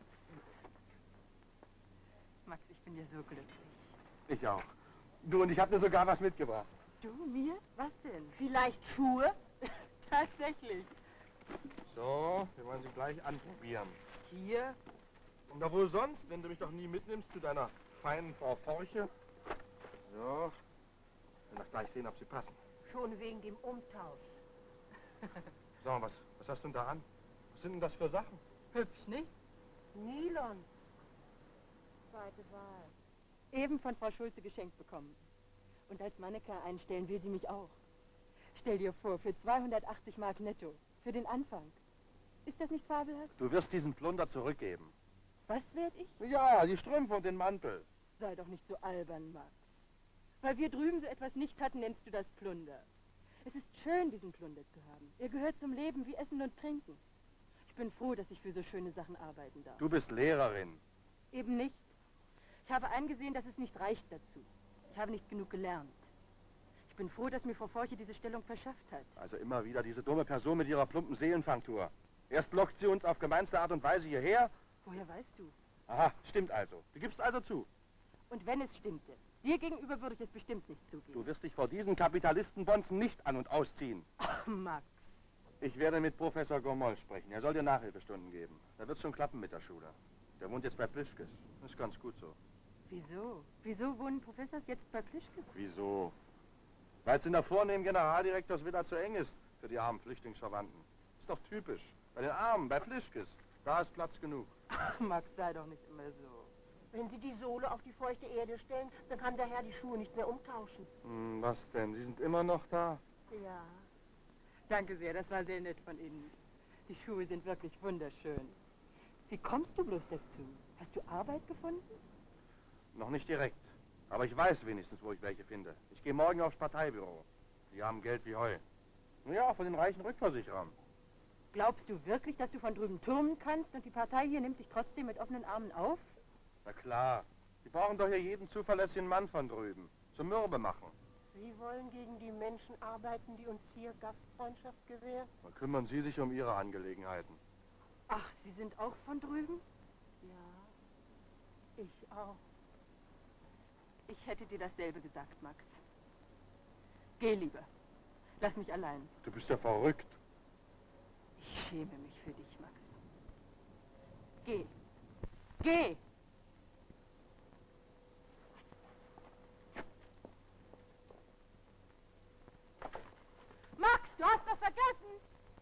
Max, ich bin ja so glücklich. Ich auch. Du, und ich habe mir sogar was mitgebracht. Du, mir? Was denn? Vielleicht Schuhe? Tatsächlich. So, wir wollen sie gleich anprobieren. Hier? Und da wohl sonst, wenn du mich doch nie mitnimmst zu deiner feinen Frau Forche. So. Ich will doch gleich sehen, ob sie passen. Schon wegen dem Umtausch. So, was, was hast du denn da an? Was sind denn das für Sachen? Hübsch, nicht? Nylon. Zweite Wahl. Eben von Frau Schulze geschenkt bekommen. Und als Mannequin einstellen will sie mich auch. Stell dir vor, für zweihundertachtzig Mark netto. Für den Anfang. Ist das nicht fabelhaft? Du wirst diesen Plunder zurückgeben. Was werd ich? Ja, die Strümpfe und den Mantel. Sei doch nicht so albern, Max. Weil wir drüben so etwas nicht hatten, nennst du das Plunder. Es ist schön, diesen Plunder zu haben. Er gehört zum Leben wie Essen und Trinken. Ich bin froh, dass ich für so schöne Sachen arbeiten darf. Du bist Lehrerin. Eben nicht. Ich habe eingesehen, dass es nicht reicht dazu. Ich habe nicht genug gelernt. Ich bin froh, dass mir Frau Forche diese Stellung verschafft hat. Also immer wieder diese dumme Person mit ihrer plumpen Seelenfangtour. Erst lockt sie uns auf gemeinste Art und Weise hierher. Woher weißt du? Aha, stimmt also. Du gibst also zu. Und wenn es stimmte, dir gegenüber würde ich es bestimmt nicht zugeben. Du wirst dich vor diesen Kapitalistenbonzen nicht an- und ausziehen. Ach, Max. Ich werde mit Professor Gomoll sprechen. Er soll dir Nachhilfestunden geben. Da wird's schon klappen mit der Schule. Der wohnt jetzt bei Plischkes. Das ist ganz gut so. Wieso? Wieso wohnen Professors jetzt bei Plischkes? Wieso? Weil es in der vornehmen Generaldirektorsvilla zu eng ist für die armen Flüchtlingsverwandten. Ist doch typisch. Bei den Armen, bei Plischkes. Da ist Platz genug. Ach, Max, sei doch nicht immer so. Wenn Sie die Sohle auf die feuchte Erde stellen, dann kann der Herr die Schuhe nicht mehr umtauschen. Hm, was denn? Sie sind immer noch da? Ja. Danke sehr, das war sehr nett von Ihnen. Die Schuhe sind wirklich wunderschön. Wie kommst du bloß dazu? Hast du Arbeit gefunden? Noch nicht direkt. Aber ich weiß wenigstens, wo ich welche finde. Ich gehe morgen aufs Parteibüro. Die haben Geld wie Heu. Ja, von den reichen Rückversicherern. Glaubst du wirklich, dass du von drüben turnen kannst und die Partei hier nimmt dich trotzdem mit offenen Armen auf? Na klar. Die brauchen doch hier jeden zuverlässigen Mann von drüben. Zum Mürbe machen. Sie wollen gegen die Menschen arbeiten, die uns hier Gastfreundschaft gewähren? Dann kümmern Sie sich um Ihre Angelegenheiten. Ach, Sie sind auch von drüben? Ja, ich auch. Ich hätte dir dasselbe gesagt, Max. Geh lieber. Lass mich allein. Du bist ja verrückt. Ich schäme mich für dich, Max. Geh. Geh! Max, du hast was vergessen!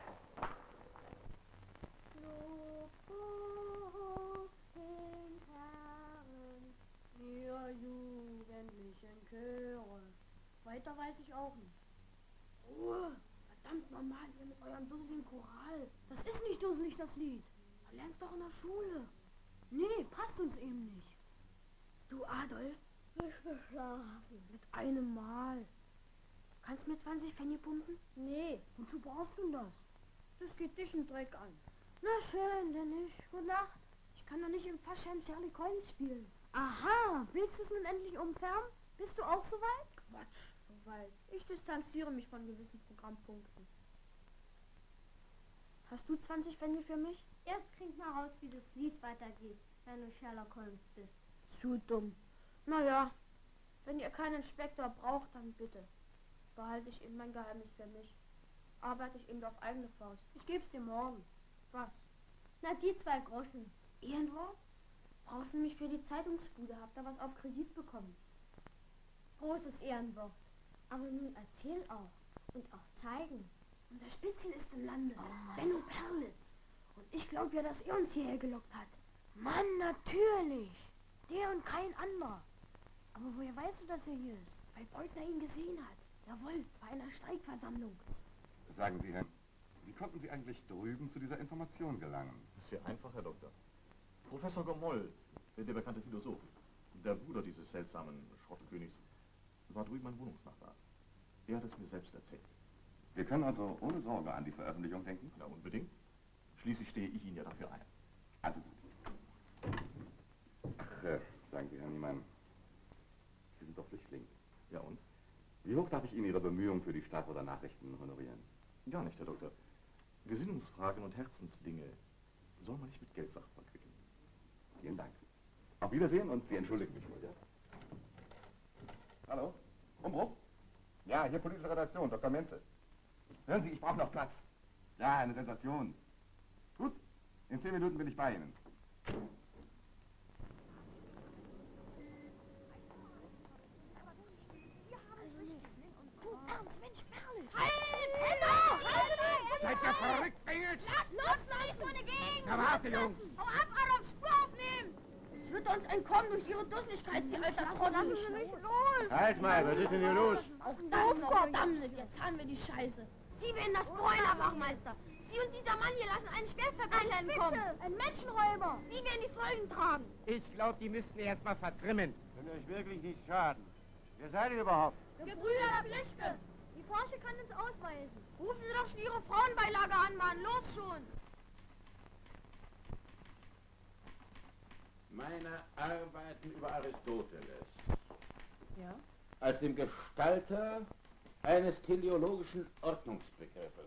Ihr jugendlichen Chöre. Weiter weiß ich auch nicht. Ruhe! Verdammt normal, ihr mit eurem dusseligen Choral. Das ist nicht dusselig, das Lied. Man lernt's doch in der Schule. Nee, passt uns eben nicht. Du, Adolf? Ich will schlafen. Mit einem Mal. Kannst du mir zwanzig Pfennig pumpen? Nee. Wozu brauchst du das? Das geht dich einen Dreck an. Na schön, denn nicht. Gute Nacht. Ich kann doch nicht im Faschheim Charlie Collins spielen. Aha, willst du es nun endlich umfärben? Bist du auch soweit? Quatsch, soweit. Ich distanziere mich von gewissen Programmpunkten. Hast du zwanzig Pfennig für mich? Erst krieg mal raus, wie das Lied weitergeht, wenn du Sherlock Holmes bist. Zu dumm. Naja, wenn ihr keinen Inspektor braucht, dann bitte. Behalte ich eben mein Geheimnis für mich. Arbeite ich eben auf eigene Faust. Ich geb's dir morgen. Was? Na, die zwei Groschen. Irgendwo? Brauchst du mich für die Zeitungsbude? Habt ihr was auf Kredit bekommen? Großes Ehrenwort. Aber nun erzähl auch. Und auch zeigen. Unser Spitzel ist im Lande. Oh, Benno Perlitz. Und ich glaube ja, dass er uns hierher gelockt hat. Mann, natürlich. Der und kein anderer. Aber woher weißt du, dass er hier ist? Weil Beutner ihn gesehen hat. Jawohl, bei einer Streikversammlung. Sagen Sie, Herr, wie konnten Sie eigentlich drüben zu dieser Information gelangen? Sehr einfach, Herr Doktor. Professor Gomoll, der bekannte Philosoph, der Bruder dieses seltsamen Schrottenkönigs, war drüben ein Wohnungsnachbar. Er hat es mir selbst erzählt. Wir können also ohne Sorge an die Veröffentlichung denken? Ja, unbedingt. Schließlich stehe ich Ihnen ja dafür ein. Also gut. Ach, äh, sagen Sie, Herr Niemann, Sie sind doch Flüchtling. Ja und? Wie hoch darf ich Ihnen Ihre Bemühungen für die Stadt oder Nachrichten honorieren? Gar nicht, Herr Doktor. Gesinnungsfragen und Herzensdinge soll man nicht mit Geld sachbar kriegen. Vielen Dank. Auf Wiedersehen und Sie entschuldigen mich wohl, ja? Hallo? Umbruch? Ja, hier politische Redaktion, Doktor Menzel. Hören Sie, ich brauche noch Platz. Ja, eine Sensation. Gut, in zehn Minuten bin ich bei Ihnen. Ernst, Mensch, Perle! Halt! Hallo! Halt! Seid ihr verrückt, Engels? Los, nein, so eine Gegend! Na warte, Jungs! Hau ab, Adolf, Spur aufnehmen! Es wird uns entkommen durch ihre Dusseligkeit, Sie alter Trottel! Lassen Sie mich los! Halt mal, was ist denn hier los? Auch das noch, verdammt, jetzt haben wir die Scheiße. Sie werden das Bräuner, Wachmeister. Sie und dieser Mann hier lassen einen Schwerverbrecher entkommen. Ein Menschenräuber. Sie werden die Folgen tragen. Ich glaube, die müssten erst mal vertrimmen. Können euch wirklich nicht schaden. Wer seid ihr überhaupt? Gebrüder Plischke. Die Die Porsche kann uns ausweisen. Rufen Sie doch schon Ihre Frauenbeilage an, Mann. Los schon. Meine Arbeiten über Aristoteles. Ja? Als dem Gestalter eines teleologischen Ordnungsbegriffes.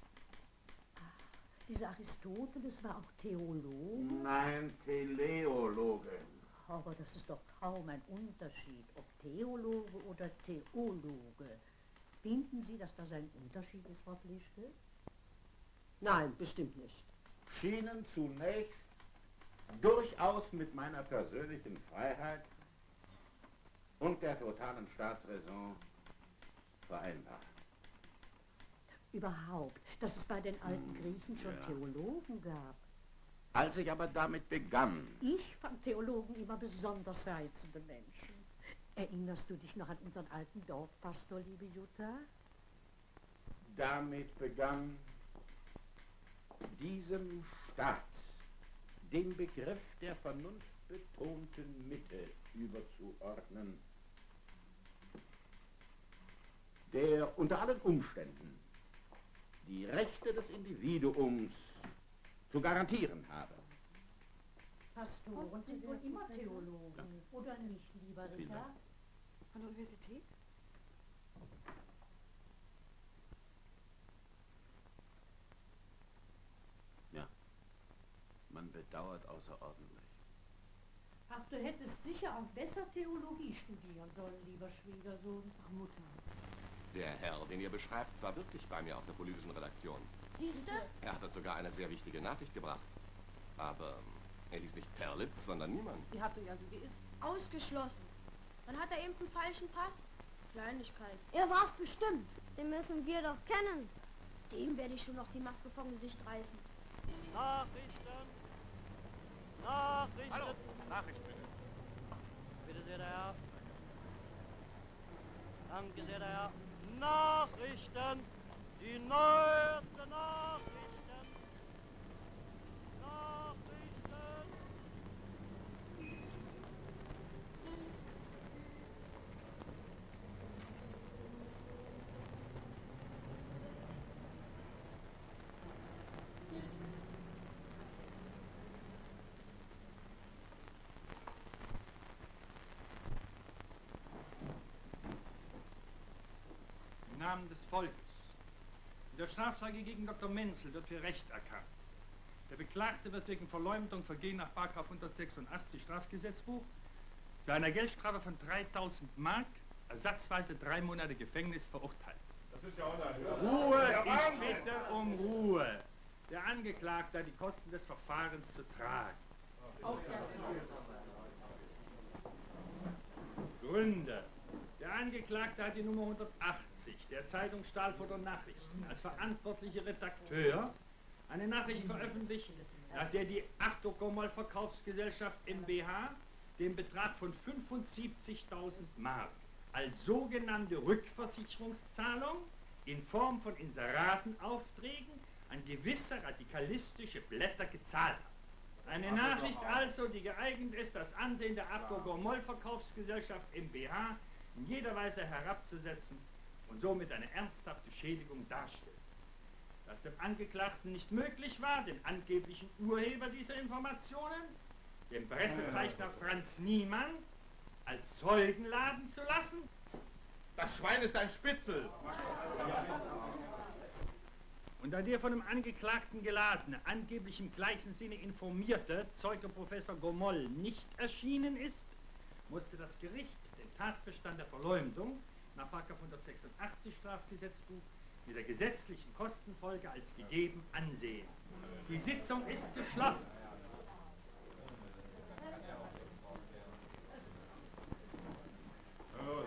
Dieser Aristoteles war auch Theologe? Nein, Teleologe. Aber das ist doch kaum ein Unterschied, ob Theologe oder Theologe. Finden Sie, dass das ein Unterschied ist, Frau Flischke? Nein, bestimmt nicht. Schienen zunächst durchaus mit meiner persönlichen Freiheit und der totalen Staatsräson vereinbar. Überhaupt, dass es bei den alten Griechen schon Ja. Theologen gab. Als ich aber damit begann, Ich fand Theologen immer besonders reizende Menschen. Erinnerst du dich noch an unseren alten Dorfpastor, liebe Jutta? damit begann, diesem Staat den Begriff der vernunftbetonten Mitte überzuordnen, der unter allen Umständen die Rechte des Individuums zu garantieren habe. Pastoren sind wohl immer Theologen, oder nicht, lieber Vielen Ritter? Dank. Von der Universität? Ja, man bedauert außerordentlich. Ach, du hättest sicher auch besser Theologie studieren sollen, lieber Schwiegersohn. Ach, Mutter. Der Herr, den ihr beschreibt, war wirklich bei mir auf der politischen Redaktion. Siehst du? Er hat uns sogar eine sehr wichtige Nachricht gebracht. Aber er hieß nicht Perlitz, sondern Niemann. Ihr habt euch also geirrt. Ausgeschlossen. Dann hat er eben einen falschen Pass. Kleinigkeit. Er war's bestimmt. Den müssen wir doch kennen. Dem werde ich schon noch die Maske vom Gesicht reißen. Nachrichten! Nachrichten! Hallo, Nachrichten bitte. Bitte sehr, der Herr. Danke sehr, der Herr. Nachrichten! Die neuesten Nachrichten! Nachrichten! Im Namen des Volkes. In der Strafsage gegen Doktor Menzel wird für Recht erkannt. Der Beklagte wird wegen Verleumdung Vergehen nach Paragraph hundertsechsundachtzig Strafgesetzbuch zu einer Geldstrafe von dreitausend Mark, ersatzweise drei Monate Gefängnis verurteilt. Das ist ja unerhört. Ruhe, Ja, ich Wahnsinn. bitte um Ruhe. Der Angeklagte hat die Kosten des Verfahrens zu tragen. Gründe. Der Angeklagte hat die Nummer hundertachtzig der Zeitung Stahlfurter Nachrichten als verantwortlicher Redakteur eine Nachricht veröffentlicht, nach der die Achtokomol Verkaufsgesellschaft M B H den Betrag von fünfundsiebzigtausend Mark als sogenannte Rückversicherungszahlung in Form von Inseratenaufträgen an gewisse radikalistische Blätter gezahlt hat. Eine Nachricht also, die geeignet ist, das Ansehen der Achtokomol Verkaufsgesellschaft M B H in jeder Weise herabzusetzen und somit eine ernsthafte Schädigung darstellt. Dass dem Angeklagten nicht möglich war, den angeblichen Urheber dieser Informationen, den Pressezeichner Franz Niemann, als Zeugen laden zu lassen? Das Schwein ist ein Spitzel. Und da der von dem Angeklagten geladene, angeblich im gleichen Sinne informierte Zeuge Professor Gomoll nicht erschienen ist, musste das Gericht den Tatbestand der Verleumdung nach Paragraph hundertsechsundachtzig Strafgesetzbuch mit der gesetzlichen Kostenfolge als gegeben ansehen. Die Sitzung ist geschlossen. Los.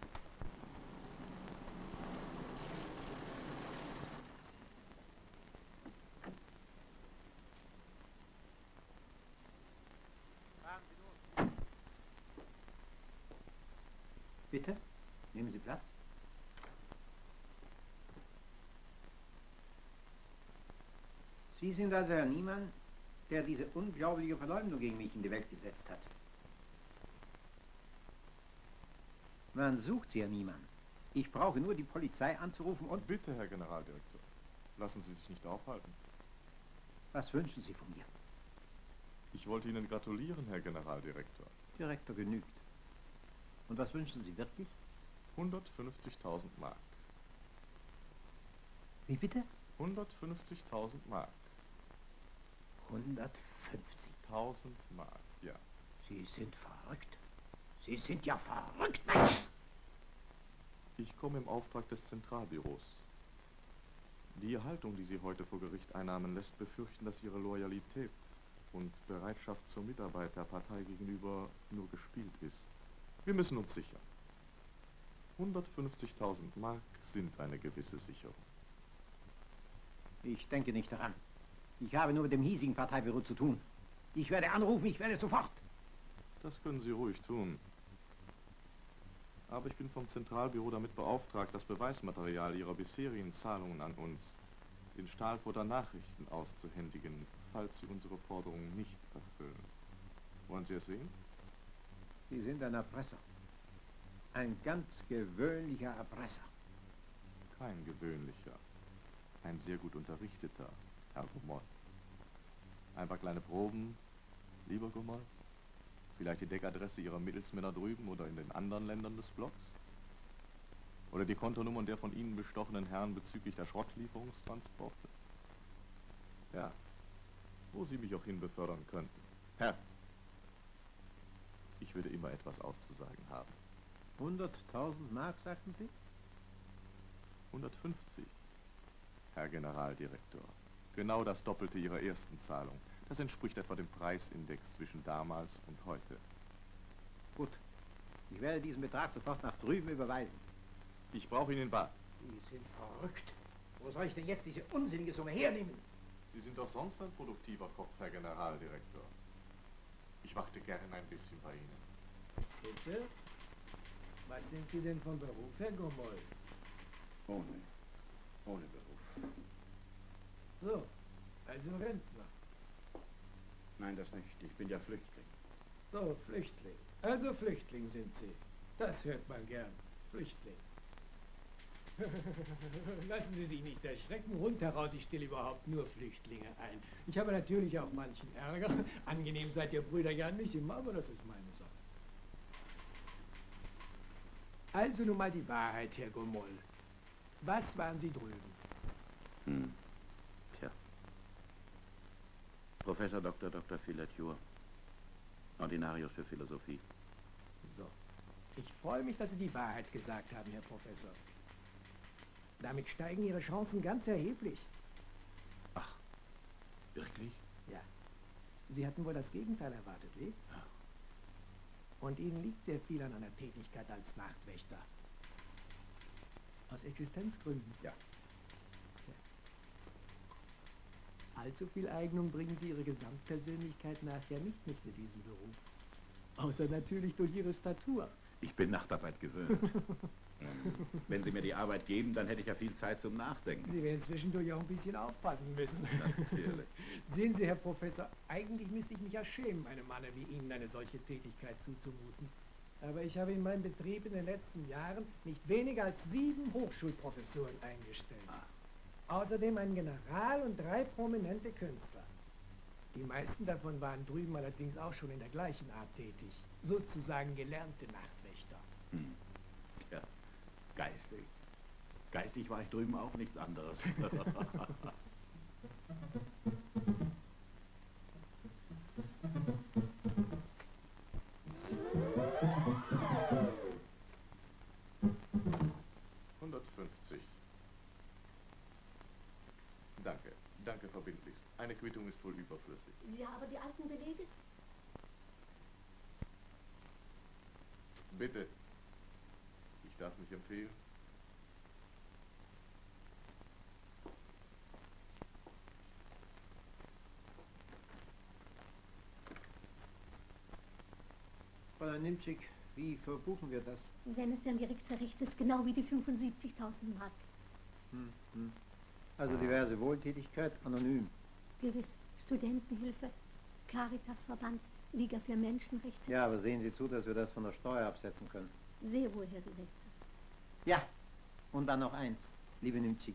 Bitte, nehmen Sie Platz. Sie sind also Herr Niemann, der diese unglaubliche Verleumdung gegen mich in die Welt gesetzt hat. Man sucht Sie, Herr Niemann. Ich brauche nur die Polizei anzurufen und... Bitte, Herr Generaldirektor. Lassen Sie sich nicht aufhalten. Was wünschen Sie von mir? Ich wollte Ihnen gratulieren, Herr Generaldirektor. Direktor genügt. Und was wünschen Sie wirklich? hundertfünfzigtausend Mark. Wie bitte? hundertfünfzigtausend Mark. hundertfünfzigtausend Mark, ja. Sie sind verrückt. Sie sind ja verrückt. Ich komme im Auftrag des Zentralbüros. Die Haltung, die Sie heute vor Gericht einnahmen, lässt befürchten, dass Ihre Loyalität und Bereitschaft zur Mitarbeit der Partei gegenüber nur gespielt ist. Wir müssen uns sichern. hundertfünfzigtausend Mark sind eine gewisse Sicherung. Ich denke nicht daran. Ich habe nur mit dem hiesigen Parteibüro zu tun. Ich werde anrufen, ich werde sofort. Das können Sie ruhig tun. Aber ich bin vom Zentralbüro damit beauftragt, das Beweismaterial Ihrer bisherigen Zahlungen an uns in Stahlfurter Nachrichten auszuhändigen, falls Sie unsere Forderungen nicht erfüllen. Wollen Sie es sehen? Sie sind ein Erpresser. Ein ganz gewöhnlicher Erpresser. Kein gewöhnlicher. Ein sehr gut unterrichteter, Herr Gomoll. Ein paar kleine Proben, lieber Gomoll. Vielleicht die Deckadresse Ihrer Mittelsmänner drüben oder in den anderen Ländern des Blocks? Oder die Kontonummern der von Ihnen bestochenen Herren bezüglich der Schrottlieferungstransporte? Ja, wo Sie mich auch hin befördern könnten. Herr, ich würde immer etwas auszusagen haben. hunderttausend Mark, sagten Sie? hundertfünfzig, Herr Generaldirektor. Genau das Doppelte Ihrer ersten Zahlung. Das entspricht etwa dem Preisindex zwischen damals und heute. Gut. Ich werde diesen Betrag sofort nach drüben überweisen. Ich brauche ihn in bar. Sie sind verrückt. Wo soll ich denn jetzt diese unsinnige Summe hernehmen? Sie sind doch sonst ein produktiver Kopf, Herr Generaldirektor. Ich warte gern ein bisschen bei Ihnen. Bitte? Was sind Sie denn von Beruf, Herr Gomoll? Ohne. Ohne Beruf. So, also Rentner. Nein, das nicht. Ich bin ja Flüchtling. So, Flüchtling. Also Flüchtling sind Sie. Das hört man gern. Flüchtling. Lassen Sie sich nicht erschrecken. Rundheraus, ich stelle überhaupt nur Flüchtlinge ein. Ich habe natürlich auch manchen Ärger. Angenehm seid ihr Brüder ja nicht immer, aber das ist meine Sache. Also nun mal die Wahrheit, Herr Gomoll. Was waren Sie drüben? Hm. Tja. Professor Doktor Doktor Filature. Ordinarius für Philosophie. So. Ich freue mich, dass Sie die Wahrheit gesagt haben, Herr Professor. Damit steigen Ihre Chancen ganz erheblich. Ach, wirklich? Ja. Sie hatten wohl das Gegenteil erwartet, wie? Ja. Und Ihnen liegt sehr viel an einer Tätigkeit als Nachtwächter. Aus Existenzgründen? Ja. Allzu viel Eignung bringen Sie Ihre Gesamtpersönlichkeit nachher nicht mit für diesen Beruf. Außer natürlich durch Ihre Statur. Ich bin Nachtarbeit gewöhnt. Wenn Sie mir die Arbeit geben, dann hätte ich ja viel Zeit zum Nachdenken. Sie werden zwischendurch auch ein bisschen aufpassen müssen. Natürlich. Sehen Sie, Herr Professor, eigentlich müsste ich mich ja schämen, einem Manne wie Ihnen eine solche Tätigkeit zuzumuten. Aber ich habe in meinem Betrieb in den letzten Jahren nicht weniger als sieben Hochschulprofessoren eingestellt. Ah. Außerdem einen General und drei prominente Künstler. Die meisten davon waren drüben allerdings auch schon in der gleichen Art tätig. Sozusagen gelernte Nachtwächter. Hm. Ja, geistig. Geistig war ich drüben auch nichts anderes. hundertfünfzig. Danke, danke verbindlichst. Eine Quittung ist wohl überflüssig. Ja, aber die alten Belege? Bitte. Ich darf mich empfehlen. Fräulein Nimczyk, wie verbuchen wir das? Wenn es Herrn Direktor recht ist, genau wie die fünfundsiebzigtausend Mark. Hm, hm. Also diverse Wohltätigkeit, anonym. Gewiss. Studentenhilfe, Caritasverband, Liga für Menschenrechte. Ja, aber sehen Sie zu, dass wir das von der Steuer absetzen können. Sehr wohl, Herr Direktor. Ja, Und dann noch eins, liebe Nimtschik.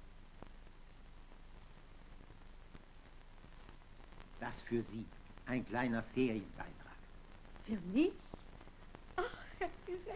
Das für Sie, ein kleiner Ferienbeitrag. Für mich? Ach, Herr Direktor.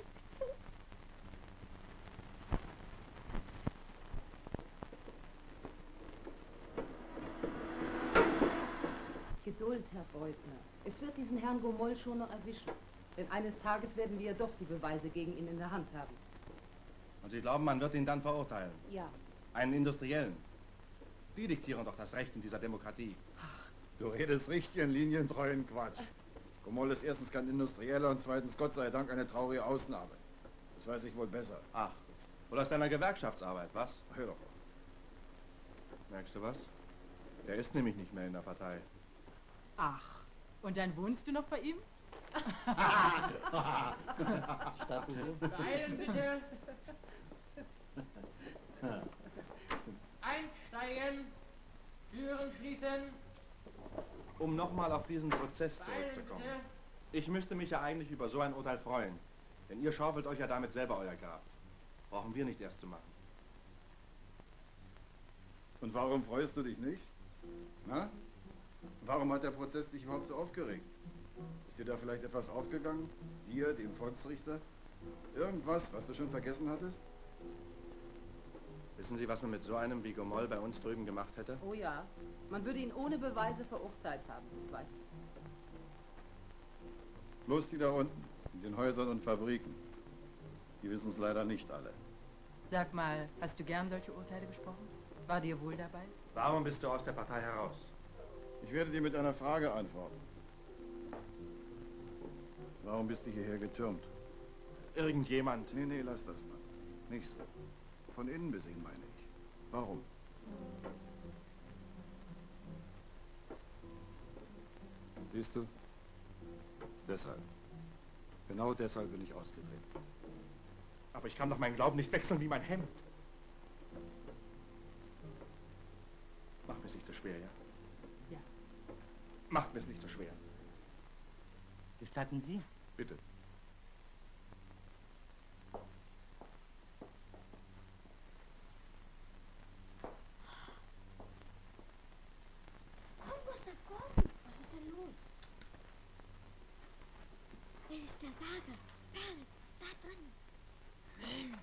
Geduld, Herr Beutner. Es wird diesen Herrn Gomoll schon noch erwischen. Denn eines Tages werden wir doch die Beweise gegen ihn in der Hand haben. Und Sie glauben, man wird ihn dann verurteilen? Ja. Einen Industriellen? Die diktieren doch das Recht in dieser Demokratie. Du redest richtigen linientreuen Quatsch. Gomoll ist erstens kein Industrieller und zweitens Gott sei Dank eine traurige Ausnahme. Das weiß ich wohl besser. Ach, wohl aus deiner Gewerkschaftsarbeit, was? Hör doch auf. Merkst du was? Er ist nämlich nicht mehr in der Partei. Ach, und dann wohnst du noch bei ihm? Statten Sie? Beeilen bitte! Einsteigen! Türen schließen! Um nochmal auf diesen Prozess Beeilen zurückzukommen. bitte! Ich müsste mich ja eigentlich über so ein Urteil freuen. Denn ihr schaufelt euch ja damit selber euer Grab. Brauchen wir nicht erst zu machen. Und warum freust du dich nicht? Na? Warum hat der Prozess dich überhaupt so aufgeregt? Ist dir da vielleicht etwas aufgegangen? Dir, dem Volksrichter? Irgendwas, was du schon vergessen hattest? Wissen Sie, was man mit so einem wie Gomoll bei uns drüben gemacht hätte? Oh ja, man würde ihn ohne Beweise verurteilt haben, ich weiß. Bloß die da unten, in den Häusern und Fabriken. Die wissen es leider nicht alle. Sag mal, hast du gern solche Urteile gesprochen? War dir wohl dabei? Warum bist du aus der Partei heraus? Ich werde dir mit einer Frage antworten. Warum bist du hierher getürmt? Irgendjemand. Nee, nee, lass das mal. Nicht so. Von innen bis innen meine ich. Warum? Siehst du? Deshalb. Genau deshalb bin ich ausgetreten. Aber ich kann doch meinen Glauben nicht wechseln wie mein Hemd. Macht mir's nicht so schwer, ja? Ja. Macht mir's nicht so schwer. Gestatten Sie? Bitte. Komm, Gustav, komm! Was ist denn los? Wer ist der Sage? Perlitz, da drin. Mensch.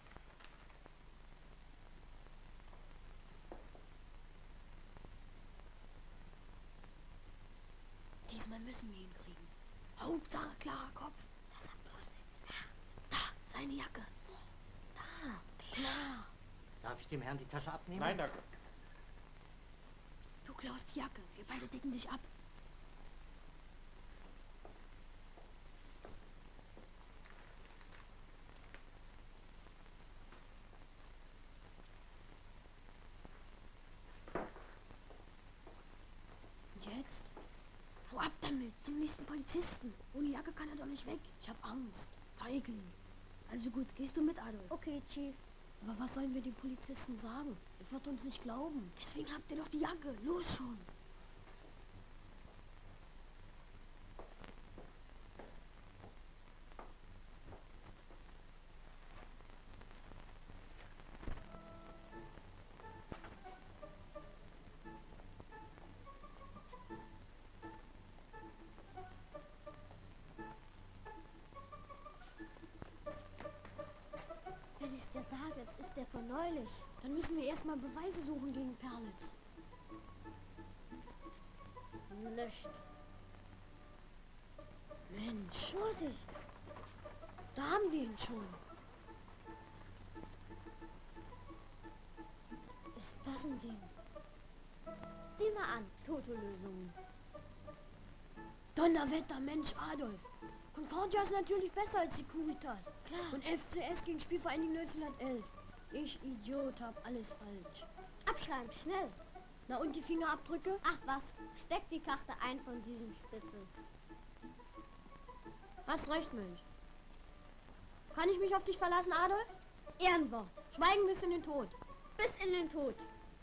Diesmal müssen wir ihn kriegen. Hauptsache klarer Kopf, dass er bloß nichts merkt. Da, seine Jacke. Da, klar. Darf ich dem Herrn die Tasche abnehmen? Nein, danke. Du klaust die Jacke, wir beide decken dich ab. Und jetzt? Hau ab damit, zum nächsten Polizisten. Ohne Jacke kann er doch nicht weg. Ich hab Angst. Feigling. Also gut, gehst du mit, Adolf? Okay, Chief. Aber was sollen wir den Polizisten sagen? Er wird uns nicht glauben. Deswegen habt ihr doch die Jacke. Los schon. Wenn ich dir sage, es ist der von neulich, dann müssen wir erstmal Beweise suchen gegen Perlitz. Nicht. Mensch, Vorsicht! Da haben wir ihn schon. Ist das ein Ding? Sieh mal an, Totolösungen. Donnerwetter, Mensch, Adolf. Concordia ist natürlich besser als die Securitas. Klar. Und F C S gegen Spielvereinigung neunzehnhundertelf. Ich, Idiot, hab alles falsch. Abschreiben, schnell. Na und die Fingerabdrücke? Ach was, steck die Karte ein von diesem Spitzel. Hast recht, Mensch. Kann ich mich auf dich verlassen, Adolf? Ehrenwort. Schweigen bis in den Tod. Bis in den Tod.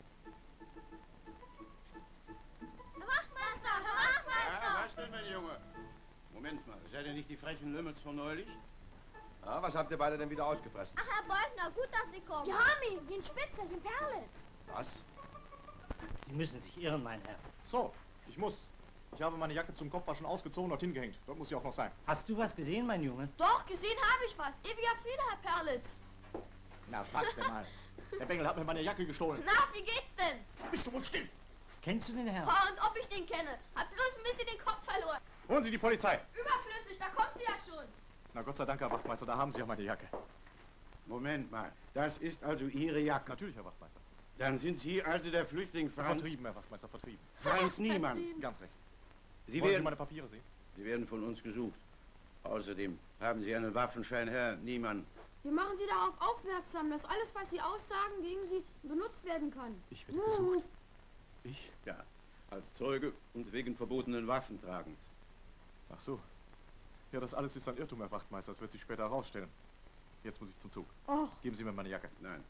Herr Wachtmeister, Herr Wachtmeister! Ja, was denn, mein Junge? Moment mal, seid ihr nicht die frechen Lümmels von neulich? Ja, was habt ihr beide denn wieder ausgefressen? Ach, Herr Beutner, gut, dass Sie kommen. Wir haben ihn, den Spitzer, den Perlitz. Was? Sie müssen sich irren, mein Herr. So, ich muss. Ich habe meine Jacke zum Kopfwaschen ausgezogen und dorthin gehängt. Dort muss sie auch noch sein. Hast du was gesehen, mein Junge? Doch, gesehen habe ich was. Ewiger Friede, Herr Perlitz. Na, fragt er mal. Der Bengel hat mir meine Jacke gestohlen. Na, wie geht's denn? Bist du wohl still? Kennst du den Herrn? Oh, und ob ich den kenne. Hat bloß ein bisschen den Kopf verloren. Holen Sie die Polizei. Überflüssig, da kommt sie ja schon. Na, Gott sei Dank, Herr Wachtmeister, da haben Sie ja meine Jacke. Moment mal, das ist also Ihre Jacke? Natürlich, Herr Wachtmeister. Dann sind Sie also der Flüchtling Franz... Vertrieben, Herr Wachtmeister, vertrieben. Franz Niemann. Ganz recht. Sie Wollen werden... Sie meine Papiere sehen? Sie werden von uns gesucht. Außerdem haben Sie einen Waffenschein, Herr Niemann. Wir machen Sie darauf aufmerksam, dass alles, was Sie aussagen, gegen Sie benutzt werden kann. Ich werde gesucht. Ich? Ja, als Zeuge und wegen verbotenen Waffentragens. Ach so. Ja, das alles ist ein Irrtum, Herr Wachtmeister. Das wird sich später herausstellen. Jetzt muss ich zum Zug. Och. Geben Sie mir meine Jacke. Nein.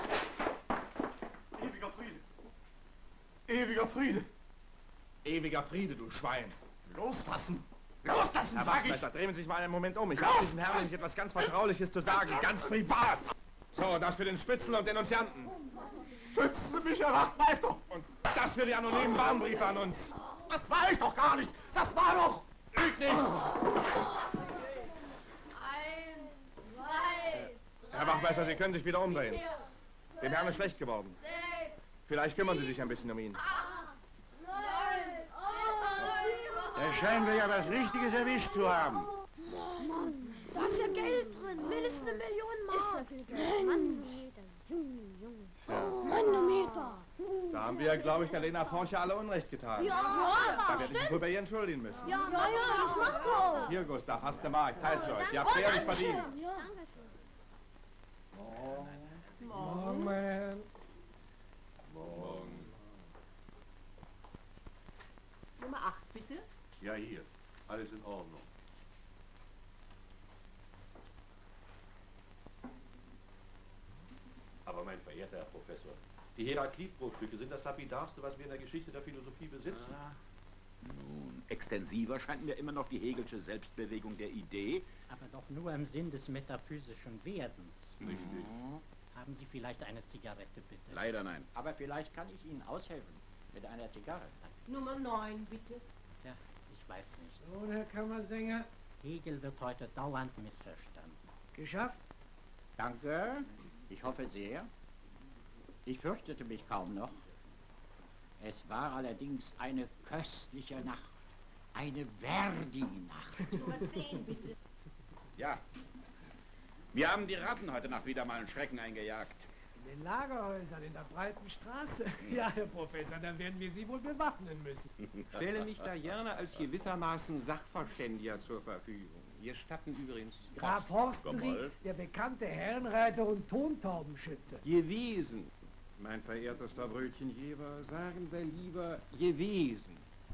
Ewiger Friede! Ewiger Friede! Ewiger Friede, du Schwein! Loslassen! Loslassen, Herr sag ich! Wachtmeister, drehen Sie sich mal einen Moment um. Ich habe diesem Herrn nämlich etwas ganz Vertrauliches zu sagen, ganz privat. So, das für den Spitzel und Denunzianten. Schützen Sie mich, Herr Wachtmeister! Und das für die anonymen Warnbriefe an uns. Das war ich doch gar nicht! Das war doch... Lügt nicht! Eins, zwei, Herr Wachtmeister, Sie können sich wieder umdrehen. vier, Dem Herrn ist schlecht geworden. sechs, Vielleicht kümmern Sie sich ein bisschen um ihn. acht, neun, Da scheinen wir ja was Richtiges erwischt zu haben. Mann, da ist ja Geld drin. Mindestens eine Million Mark. Ist ja viel Geld. Mann, Junge, Junge. Manometer. Da haben wir, glaube ich, der Lena Forscher alle Unrecht getan. Ja, Da ja, werde ich mich wohl bei ihr entschuldigen müssen. Ja, ja, ja, das macht doch. Hier, Gustav, hast du Mark, teilt's euch. Ihr habt Oh, ehrlich verdient. Ja. Morgen, meine Herren. Morgen. Nummer acht, bitte. Ja, hier. Alles in Ordnung. Aber mein verehrter Herr Professor, die Heraklit-Bruchstücke sind das Lapidarste, was wir in der Geschichte der Philosophie besitzen. Ah. Nun, extensiver scheint mir immer noch die Hegelsche Selbstbewegung der Idee. Aber doch nur im Sinn des metaphysischen Werdens. Richtig. Mhm. Haben Sie vielleicht eine Zigarette, bitte? Leider nein. Aber vielleicht kann ich Ihnen aushelfen mit einer Zigarre. Nummer neun, bitte. Ja, ich weiß nicht. So, Herr Kammersänger. Hegel wird heute dauernd missverstanden. Geschafft? Danke. Ich hoffe sehr. Ich fürchtete mich kaum noch. Es war allerdings eine köstliche Nacht. Eine Verdi-Nacht. Nummer zehn, bitte. Ja. Wir haben die Ratten heute Nacht wieder mal einen Schrecken eingejagt. In den Lagerhäusern in der breiten Straße. Ja, Herr Professor, dann werden wir Sie wohl bewaffnen müssen. Stelle mich da gerne als gewissermaßen Sachverständiger zur Verfügung. Wir statten übrigens... Graf Horstenried, der bekannte Herrenreiter und Tontaubenschütze. Gewesen. Mein verehrter Brötchenjeber, sagen wir lieber gewesen.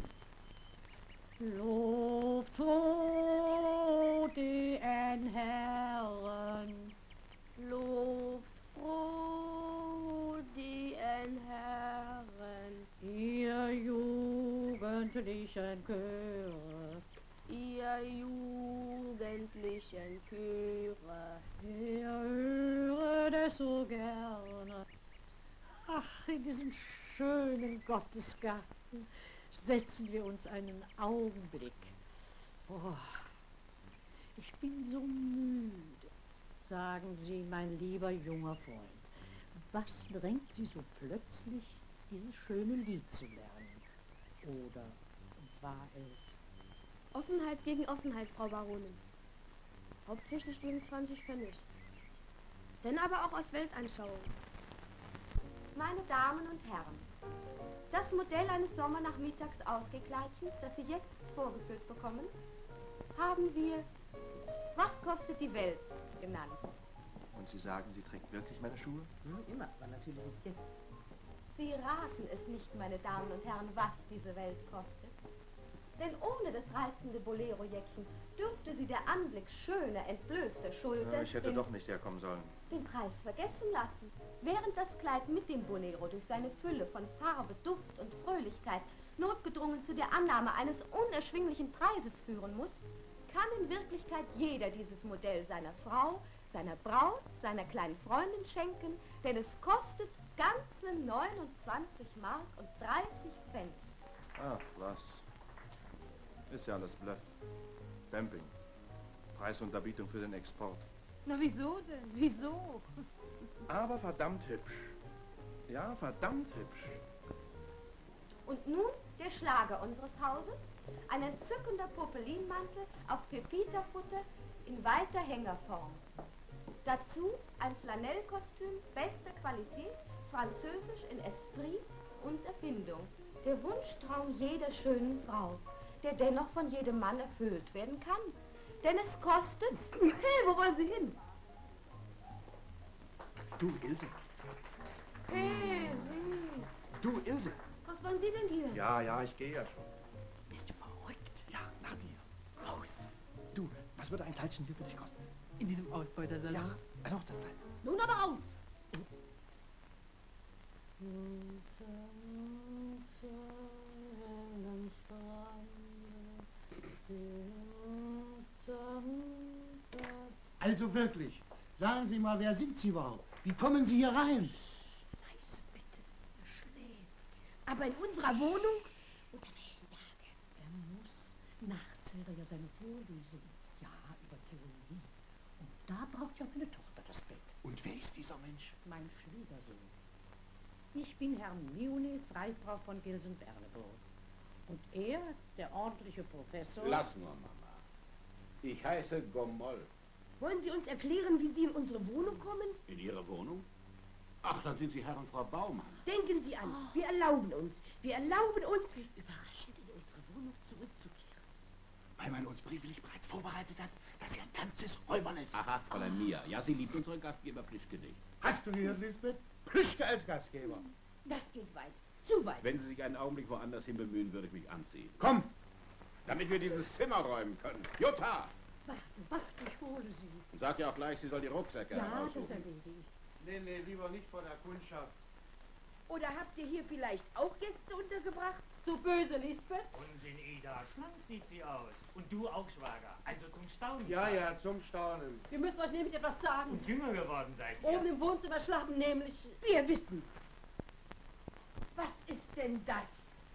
Lobt froh den Herren, Lobt froh die Herren, ihr jugendlichen Chöre, ihr jugendlichen Chöre, wir hören es so gerne. Ach, in diesem schönen Gottesgarten setzen wir uns einen Augenblick. Oh, ich bin so müde. Sagen Sie, mein lieber junger Freund, was drängt Sie so plötzlich, dieses schöne Lied zu lernen? Oder war es... Offenheit gegen Offenheit, Frau Baronin. Hauptsächlich gegen zwanzig Pfennig. Denn aber auch aus Weltanschauung. Meine Damen und Herren, das Modell eines Sommernachmittags Ausgekleidchens, das Sie jetzt vorgeführt bekommen, haben wir "Was kostet die Welt" genannt. Und Sie sagen, sie trägt wirklich meine Schuhe? Hm, immer, aber natürlich nicht jetzt. Sie raten es nicht, meine Damen und Herren, was diese Welt kostet. Denn ohne das reizende Bolero-Jäckchen dürfte sie der Anblick schöner, entblößter Schultern Ja, ich hätte den, doch nicht herkommen sollen. den Preis vergessen lassen, während das Kleid mit dem Bolero durch seine Fülle von Farbe, Duft und Fröhlichkeit notgedrungen zu der Annahme eines unerschwinglichen Preises führen muss, kann in Wirklichkeit jeder dieses Modell seiner Frau, seiner Braut, seiner kleinen Freundin schenken, denn es kostet ganze neunundzwanzig Mark und dreißig Pfennig. Ach, was. Ist ja alles Bluff. Dumping. Preisunterbietung für den Export. Na, wieso denn? Wieso? Aber verdammt hübsch. Ja, verdammt hübsch. Und nun der Schlager unseres Hauses, ein entzückender Popelinmantel auf Pepita-Futter in weiter Hängerform. Dazu ein Flanellkostüm bester Qualität, französisch in Esprit und Erfindung. Der Wunschtraum jeder schönen Frau, der dennoch von jedem Mann erfüllt werden kann. Denn es kostet... Hey, wo wollen Sie hin? Du, Ilse. Hey, Sie. Du, Ilse. Was wollen Sie denn hier? Ja, ja, ich gehe ja schon. Bist du verrückt? Ja, nach dir. Raus. Du, was würde ein Kleidchen hier für dich kosten? In diesem Ausbeutersalon? Ja, ein Hochzeitskleid. Nun aber auf! Also wirklich, sagen Sie mal, wer sind Sie überhaupt? Wie kommen Sie hier rein? Leise bitte, er schläft. Aber in unserer Wohnung? Unter welchen Lage? Er muss. Nachts hält er ja seine Vorlesung. Ja, über Theologie. Und da braucht ja meine Tochter das Bett. Und wer ist dieser Mensch? Mein Schwiegersohn. Ich bin Herr Mione, Freifrau von Gilsen-Berleburg. Und er, der ordentliche Professor... Lass nur, Mama. Ich heiße Gomoll. Wollen Sie uns erklären, wie Sie in unsere Wohnung kommen? In Ihre Wohnung? Ach, dann sind Sie Herr und Frau Baumann. Denken Sie an, oh. wir erlauben uns, wir erlauben uns, überraschend in unsere Wohnung zurückzukehren. Weil man uns brieflich bereits vorbereitet hat, dass sie ein ganzes Räubern ist. Aha, Fräulein Mia. Ja, sie liebt unsere Gastgeber Plischke nicht. Hast du gehört, Lisbeth? Plischke als Gastgeber. Das geht weit, zu weit. Wenn Sie sich einen Augenblick woanders hin bemühen, würde ich mich anziehen. Komm! Damit wir dieses Zimmer räumen können. Jutta! Warte, warte, ich hole sie. Und sag ja auch gleich, sie soll die Rucksäcke Ja, heraussuchen. das erledige ich. Nee, nee, lieber nicht von der Kundschaft. Oder habt ihr hier vielleicht auch Gäste untergebracht? So böse, Lisbeth? Unsinn, Ida. Schlank sieht sie aus. Und du auch, Schwager. Also zum Staunen. Ja, ja, zum Staunen. Wir müssen euch nämlich etwas sagen. Und jünger geworden seid ihr. Oben im Wohnzimmer schlafen nämlich... Wir wissen. Was ist denn das?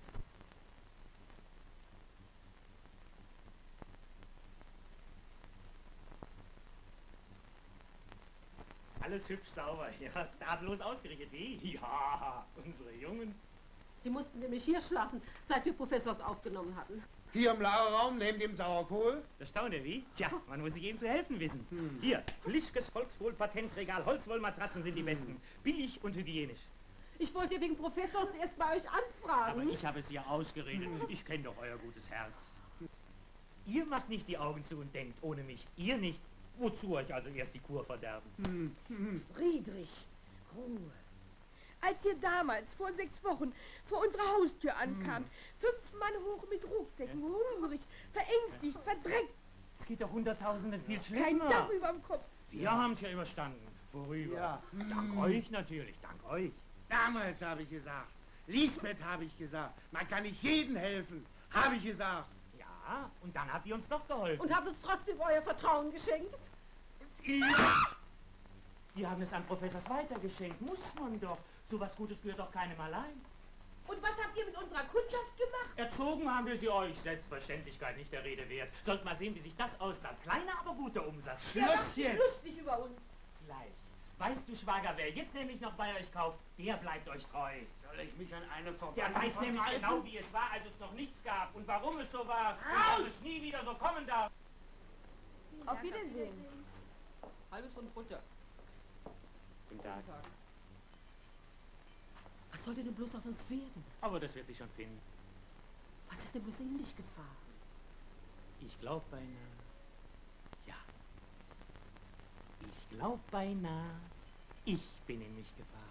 Alles hübsch sauber, ja, tadellos ausgerichtet, wie? Ja, unsere Jungen. Sie mussten nämlich hier schlafen, seit wir Professors aufgenommen hatten. Hier im Lagerraum, neben dem Sauerkohl? Erstaune, wie? Tja, man muss sich eben zu helfen wissen. Hm. Hier, Plischkes Volkswohl-Patentregal, Holzwollmatratzen sind die besten. Hm. Billig und hygienisch. Ich wollte ja wegen Professors erst bei euch anfragen. Aber ich habe es ja ausgeredet. Ich kenne doch euer gutes Herz. Ihr macht nicht die Augen zu und denkt, ohne mich, ihr nicht. Wozu euch also erst die Kur verderben? Hm. Hm. Friedrich, Ruhe. Als ihr damals vor sechs Wochen vor unserer Haustür ankamt, hm. fünf Mann hoch mit Rucksäcken, hungrig, verängstigt, verdreckt. Es geht doch Hunderttausenden viel schlimmer. Kein Dach überm Kopf. Wir haben es ja überstanden. Vorüber. Ja. Dank hm. euch natürlich, dank euch. Damals habe ich gesagt. Lisbeth habe ich gesagt. Man kann nicht jedem helfen. Habe ich gesagt. Ja, und dann habt ihr uns doch geholfen. Und habt uns trotzdem euer Vertrauen geschenkt? Ja. Wir haben es an Professors weitergeschenkt. Muss man doch. So was Gutes gehört doch keinem allein. Und was habt ihr mit unserer Kundschaft gemacht? Erzogen haben wir sie euch. Selbstverständlichkeit nicht der Rede wert. Sollt mal sehen, wie sich das auszahlt. Kleiner, aber guter Umsatz. Schluss ja, jetzt. Lustig über uns. Gleich. Weißt du, Schwager, wer jetzt nämlich noch bei euch kauft, der bleibt euch treu. Soll ich mich an eine vorbei? Der weiß nämlich genau, wie es war, als es noch nichts gab. Und warum es so war. Und dass es nie wieder so kommen darf. Auf Wiedersehen. Halbes Pfund Butter. Guten Tag. Guten Tag. Was soll denn bloß aus uns werden? Aber das wird sich schon finden. Was ist denn bloß in dich Gefahr? Ich glaube beinahe. Ja. Ich glaube beinahe. Ich bin in mich Gefahr.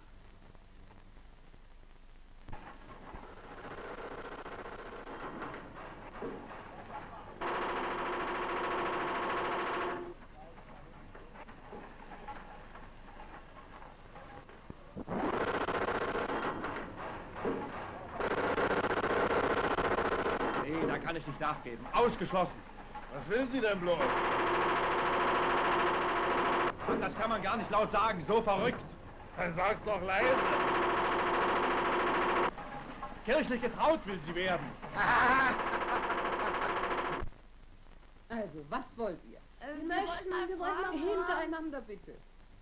Kann ich nicht nachgeben. Ausgeschlossen. Was will sie denn bloß? Mann, das kann man gar nicht laut sagen, so verrückt. Dann sag's doch leise. Kirchlich getraut will sie werden. Also, was wollt ihr? Äh, wir wir möchten, wollten mal wir wollen fragen. noch hintereinander, bitte.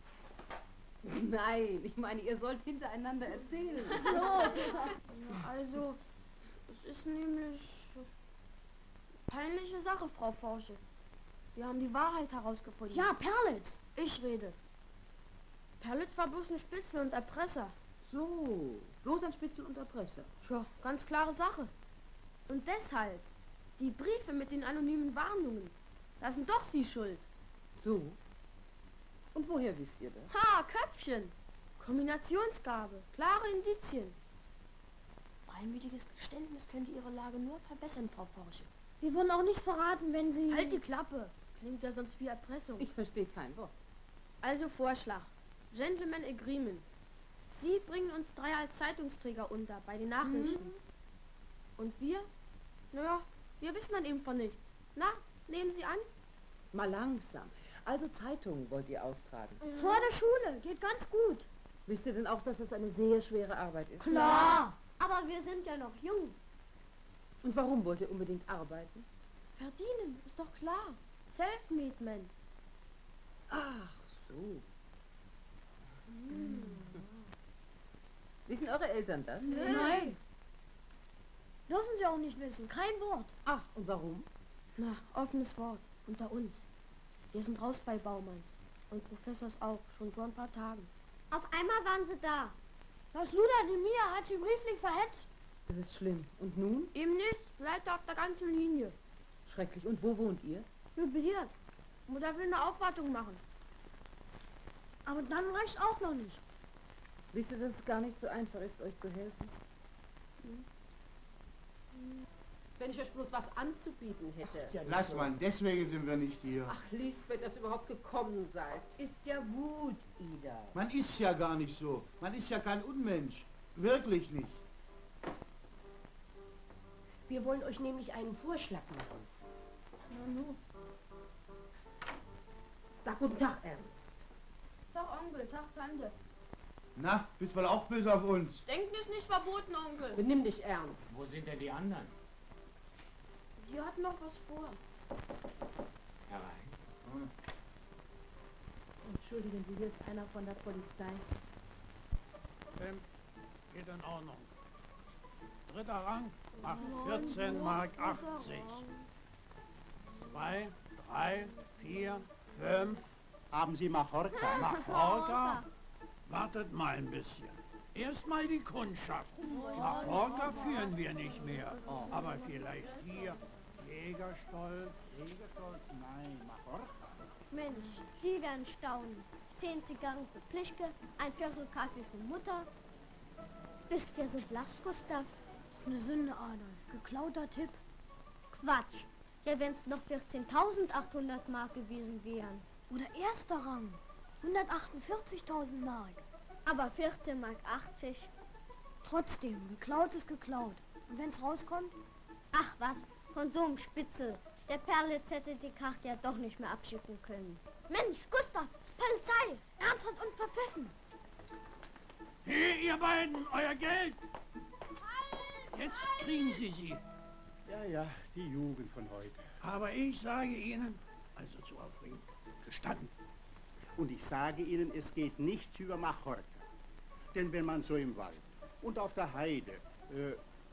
Nein, ich meine, ihr sollt hintereinander erzählen. So. Ja, also, es ist nämlich peinliche Sache, Frau Forsche. Wir haben die Wahrheit herausgefunden. Ja, Perlitz. Ich rede. Perlitz war bloß ein Spitzel und Erpresser. So, bloß ein Spitzel und Erpresser. Tja, ganz klare Sache. Und deshalb, die Briefe mit den anonymen Warnungen, da sind doch Sie schuld. So? Und woher wisst ihr das? Ha, Köpfchen. Kombinationsgabe, klare Indizien. Freimütiges Geständnis könnte Ihre Lage nur verbessern, Frau Forsche. Wir wollen auch nicht verraten, wenn Sie... Halt die Klappe. Klingt ja sonst wie Erpressung. Ich verstehe kein Wort. Also Vorschlag. Gentleman Agreement. Sie bringen uns drei als Zeitungsträger unter bei den Nachrichten. Mhm. Und wir? Naja, wir wissen dann eben von nichts. Na, nehmen Sie an? Mal langsam. Also Zeitungen wollt ihr austragen? Mhm. Vor der Schule. Geht ganz gut. Wisst ihr denn auch, dass es eine sehr schwere Arbeit ist? Klar. Aber wir sind ja noch jung. Und warum wollt ihr unbedingt arbeiten? Verdienen, ist doch klar. Self-made man. Ach so. Hm. Wissen eure Eltern das? Nein. Nein. Dürfen sie auch nicht wissen. Kein Wort. Ach, und warum? Na, offenes Wort. Unter uns. Wir sind raus bei Baumanns. Und Professors auch. Schon vor ein paar Tagen. Auf einmal waren sie da. Das Luder de Mia hat sie brieflich verhetzt. Das ist schlimm. Und nun? Eben nicht. Bleibt auf der ganzen Linie. Schrecklich. Und wo wohnt ihr? Möbliert. Mutter will eine Aufwartung machen. Aber dann reicht auch noch nicht. Wisst ihr, dass es gar nicht so einfach ist, euch zu helfen? Hm. Wenn ich euch bloß was anzubieten hätte. Ach, ja, lass mal, deswegen sind wir nicht hier. Ach, Lisbeth, dass ihr überhaupt gekommen seid. Ist ja gut, Ida. Man ist ja gar nicht so. Man ist ja kein Unmensch. Wirklich nicht. Wir wollen euch nämlich einen Vorschlag machen. Na nu. Sag guten Tag, Ernst. Tag, Onkel. Tag, Tante. Na, bist wohl auch böse auf uns? Denken ist nicht verboten, Onkel. Benimm dich ernst. Wo sind denn die anderen? Die hatten noch was vor. Herein. Hm. Entschuldigen Sie, hier ist einer von der Polizei. Ähm, geht in Ordnung. Dritter Rang macht vierzehn Mark achtzig. Zwei, drei, vier, fünf. Haben Sie Mallorca? Mallorca? Wartet mal ein bisschen. Erstmal die Kundschaft. Mallorca führen wir nicht mehr. Aber vielleicht hier Jägerstolz. Jägerstolz? Nein, Mallorca. Mensch, die werden staunen. Zehn Zigarren für Plischke, ein Viertel Kaffee für Mutter. Bist der so blass, Gustav? Das ist eine Sünde, Adolf. Geklauter Tipp. Quatsch. Ja, wenn es noch vierzehntausendachthundert Mark gewesen wären. Oder erster Rang. hundertachtundvierzigtausend Mark. Aber vierzehn Mark achtzig. Trotzdem, geklaut ist geklaut. Und wenn es rauskommt? Ach was, von so einem Spitzel. Der Perlitz hätte die Karte ja doch nicht mehr abschicken können. Mensch, Gustav, Polizei! Ernsthaft und verpfiffen! Hey, ihr beiden, euer Geld! Jetzt kriegen Sie sie. Ja, ja, die Jugend von heute. Aber ich sage Ihnen, also zu Aufregen, gestanden. Und ich sage Ihnen, es geht nicht über Mallorca. Denn wenn man so im Wald und auf der Heide... Äh,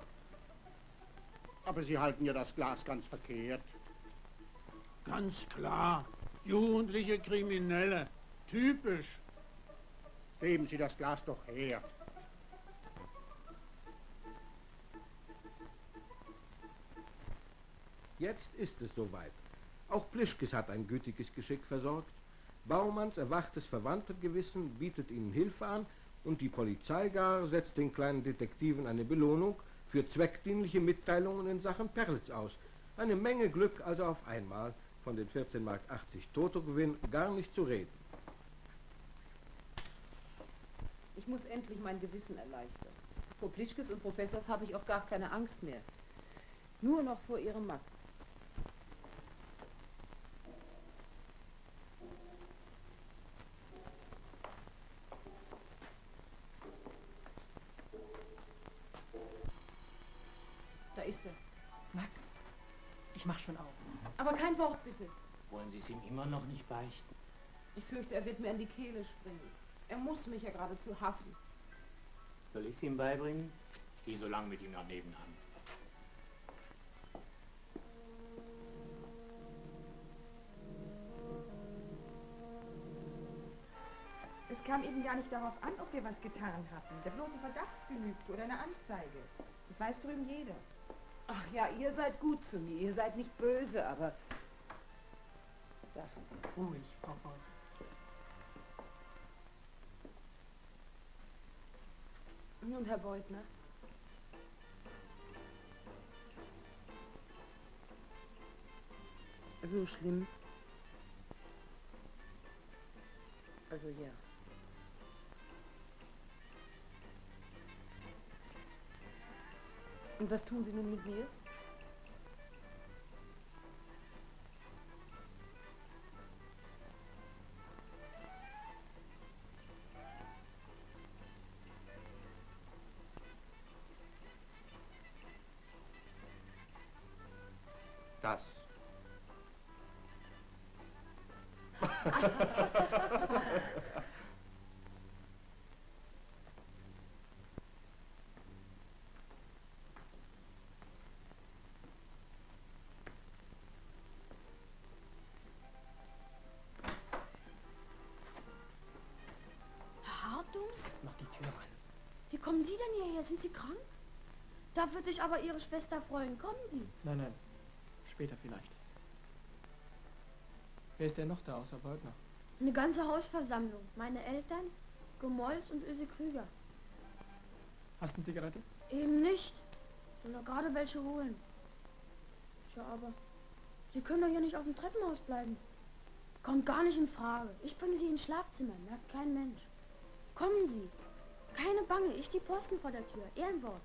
aber Sie halten ja das Glas ganz verkehrt. Ganz klar. Jugendliche Kriminelle. Typisch. Geben Sie das Glas doch her. Jetzt ist es soweit. Auch Plischkes hat ein gütiges Geschick versorgt. Baumanns erwachtes Verwandtengewissen bietet ihnen Hilfe an und die Polizei gar setzt den kleinen Detektiven eine Belohnung für zweckdienliche Mitteilungen in Sachen Perlitz aus. Eine Menge Glück also auf einmal, von den vierzehn Mark achtzig Totoggewinn gar nicht zu reden. Ich muss endlich mein Gewissen erleichtern. Vor Plischkes und Professors habe ich auch gar keine Angst mehr. Nur noch vor ihrem Max. ist er. Max, ich mach schon auf. Aber kein Wort, bitte. Wollen Sie es ihm immer noch nicht beichten? Ich fürchte, er wird mir in die Kehle springen. Er muss mich ja geradezu hassen. Soll ich es ihm beibringen? Ich gehe so lange mit ihm nach nebenan. Es kam eben gar nicht darauf an, ob wir was getan hatten. Der bloße Verdacht genügt oder eine Anzeige. Das weiß drüben jeder. Ach ja, ihr seid gut zu mir. Ihr seid nicht böse, aber... Ja, ruhig, Frau Boll. Nun, Herr Beutner. So schlimm. Also ja. Und was tun Sie nun mit mir? Das. Herr Hartums? Mach die Tür an. Wie kommen Sie denn hierher? Sind Sie krank? Da wird sich aber Ihre Schwester freuen. Kommen Sie. Nein, nein. Später vielleicht. Wer ist denn noch da außer Beutner? Eine ganze Hausversammlung. Meine Eltern, Gemolz und Öse Krüger. Hast du eine Zigarette? Eben nicht. Ich will doch gerade welche holen. Tja, aber Sie können doch hier nicht auf dem Treppenhaus bleiben. Kommt gar nicht in Frage. Ich bringe Sie ins Schlafzimmer. Merkt kein Mensch. Kommen Sie. Keine Bange. Ich die Posten vor der Tür. Ehrenwort.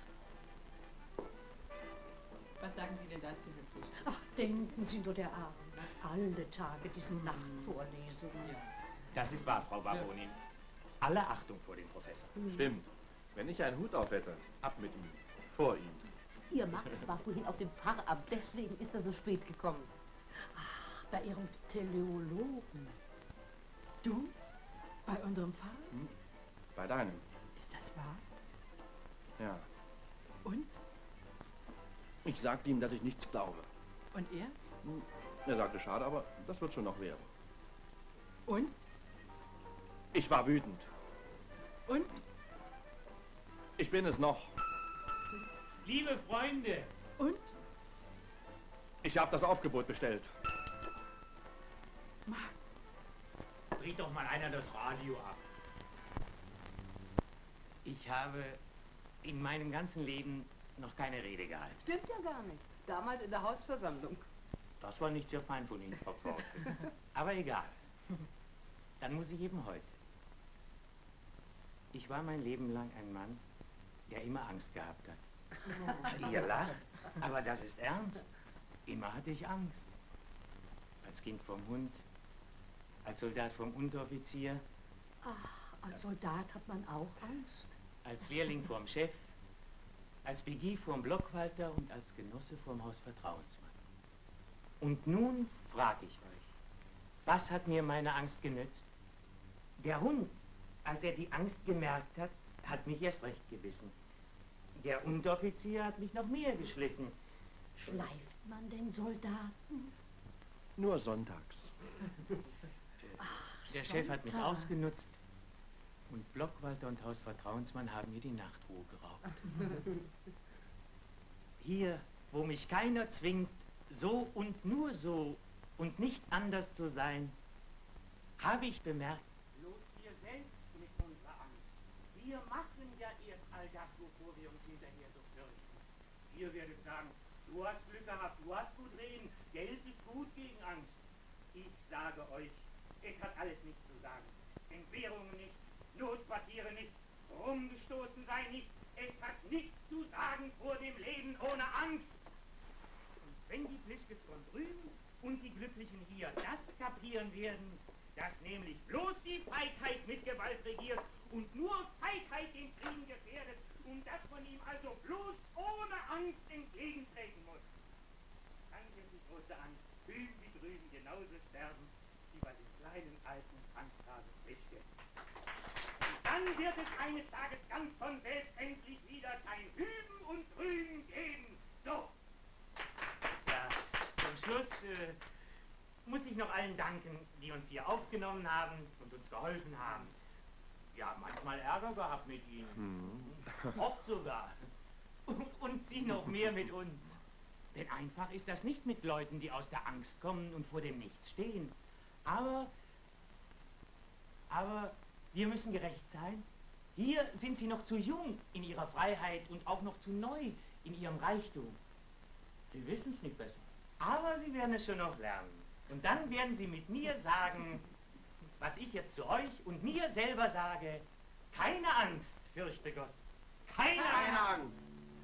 Was sagen Sie denn dazu, Herr Fisch? Ach, denken Sie nur der Abend. Alle Tage diesen Nachtvorlesungen. Ja. Das ist wahr, Frau Baronin. Alle Achtung vor dem Professor. Stimmt. Wenn ich einen Hut auf hätte, ab mit ihm. Vor ihm. Ihr Max war vorhin auf dem Pfarramt, deswegen ist er so spät gekommen. Ach, bei Ihrem Teleologen. Du? Bei unserem Pfarrer? Hm? Bei deinem. Ist das wahr? Ja. Und? Ich sagte ihm, dass ich nichts glaube. Und er? Hm. Er sagte, schade, aber das wird schon noch werden. Und? Ich war wütend. Und? Ich bin es noch. Liebe Freunde! Und? Ich habe das Aufgebot bestellt. Dreht doch mal einer das Radio ab. Ich habe in meinem ganzen Leben noch keine Rede gehalten. Stimmt ja gar nicht. Damals in der Hausversammlung. Das war nicht sehr fein von Ihnen, Frau Pforte. Aber egal. Dann muss ich eben heute. Ich war mein Leben lang ein Mann, der immer Angst gehabt hat. Ihr lacht, aber das ist ernst. Immer hatte ich Angst. Als Kind vom Hund, als Soldat vom Unteroffizier. Ach, als Soldat hat man auch Angst. Als Lehrling vorm Chef, als Begie vorm Blockwalter und als Genosse vorm Hausvertrauensmann. Und nun frage ich euch, was hat mir meine Angst genützt? Der Hund, als er die Angst gemerkt hat, hat mich erst recht gebissen. Der Unteroffizier hat mich noch mehr geschlitten. Schleift man den Soldaten? Nur sonntags. Der Chef hat mich ausgenutzt und Blockwalter und Hausvertrauensmann haben mir die Nachtruhe geraubt. Hier, wo mich keiner zwingt, so und nur so und nicht anders zu sein, habe ich bemerkt, bloß wir selbst mit unserer Angst, wir machen ja erst all das, wovor wir uns hinterher so fürchten. Ihr werdet sagen, du hast Glück gehabt, du hast gut reden, Geld ist gut gegen Angst. Ich sage euch, es hat alles nichts zu sagen. Entbehrungen nicht, Notquartiere nicht, rumgestoßen sein nicht. Es hat nichts zu sagen vor dem Leben ohne Angst. Und wenn die Plischkes von drüben und die Glücklichen hier das kapieren werden, dass nämlich bloß die Feigheit mit Gewalt regiert und nur Feigheit den Frieden gefährdet und dass man ihm also bloß ohne Angst entgegentreten muss. Dann wird die große Angst hüben wie drüben genauso sterben, wie bei dem kleinen alten Franzhase Frischke. Und dann wird es eines Tages ganz von selbst endlich wieder kein Hüben und Drüben geben. So. Ja, zum Schluss äh, muss ich noch allen danken, die uns hier aufgenommen haben und uns geholfen haben. Ja, manchmal Ärger gehabt mit ihnen. Mhm. Oft sogar. Und sie noch mehr mit uns. Denn einfach ist das nicht mit Leuten, die aus der Angst kommen und vor dem Nichts stehen. Aber, aber wir müssen gerecht sein. Hier sind sie noch zu jung in ihrer Freiheit und auch noch zu neu in ihrem Reichtum. Sie wissen es nicht besser. Aber sie werden es schon noch lernen. Und dann werden sie mit mir sagen, was ich jetzt zu euch und mir selber sage: keine Angst, fürchte Gott. Keine, keine Angst. Angst.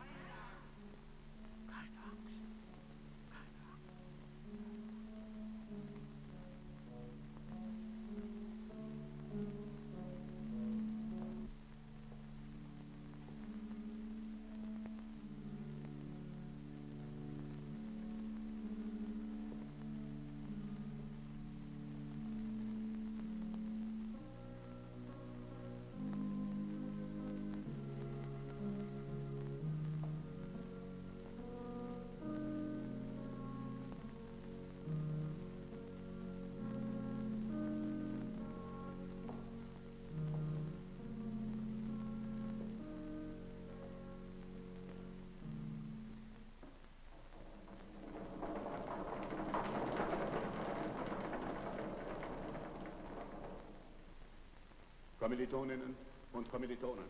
Kommilitoninnen und Kommilitonen,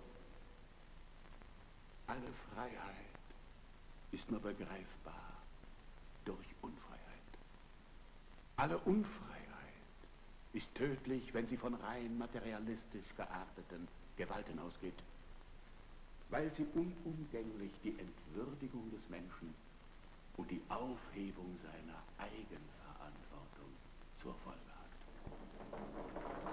alle Freiheit ist nur begreifbar durch Unfreiheit. Alle Unfreiheit ist tödlich, wenn sie von rein materialistisch gearteten Gewalten ausgeht, weil sie unumgänglich die Entwürdigung des Menschen und die Aufhebung seiner Eigenverantwortung zur Folge hat.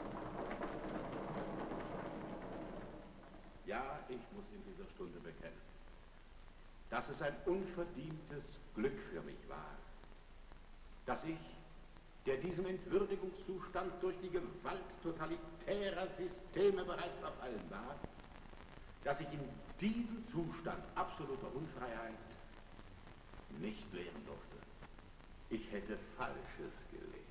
Ja, ich muss in dieser Stunde bekennen, dass es ein unverdientes Glück für mich war, dass ich, der diesem Entwürdigungszustand durch die Gewalt totalitärer Systeme bereits verfallen war, dass ich in diesem Zustand absoluter Unfreiheit nicht lehren durfte. Ich hätte Falsches gelehrt.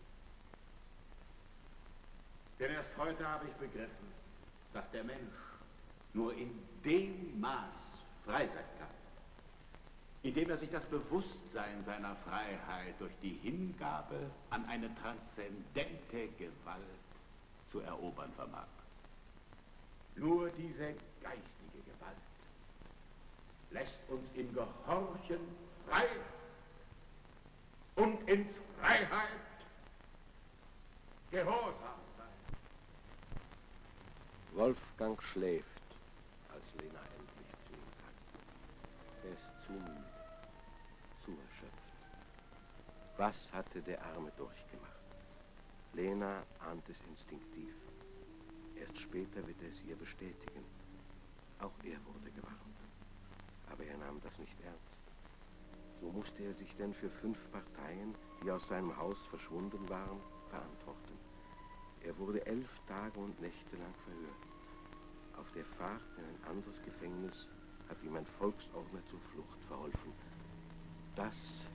Denn erst heute habe ich begriffen, dass der Mensch nur in dem Maß frei sein kann, indem er sich das Bewusstsein seiner Freiheit durch die Hingabe an eine transzendente Gewalt zu erobern vermag. Nur diese geistige Gewalt lässt uns im Gehorchen frei und in Freiheit gehorsam sein. Wolfgang schläft, als Lena endlich zu ihm kam. Er ist zu müde, zu erschöpft. Was hatte der Arme durchgemacht? Lena ahnt es instinktiv. Erst später wird er es ihr bestätigen. Auch er wurde gewarnt. Aber er nahm das nicht ernst. So musste er sich denn für fünf Parteien, die aus seinem Haus verschwunden waren, verantworten. Er wurde elf Tage und Nächte lang verhört. Auf der Fahrt in ein anderes Gefängnis hat ihm ein Volksordner zur Flucht verholfen. Das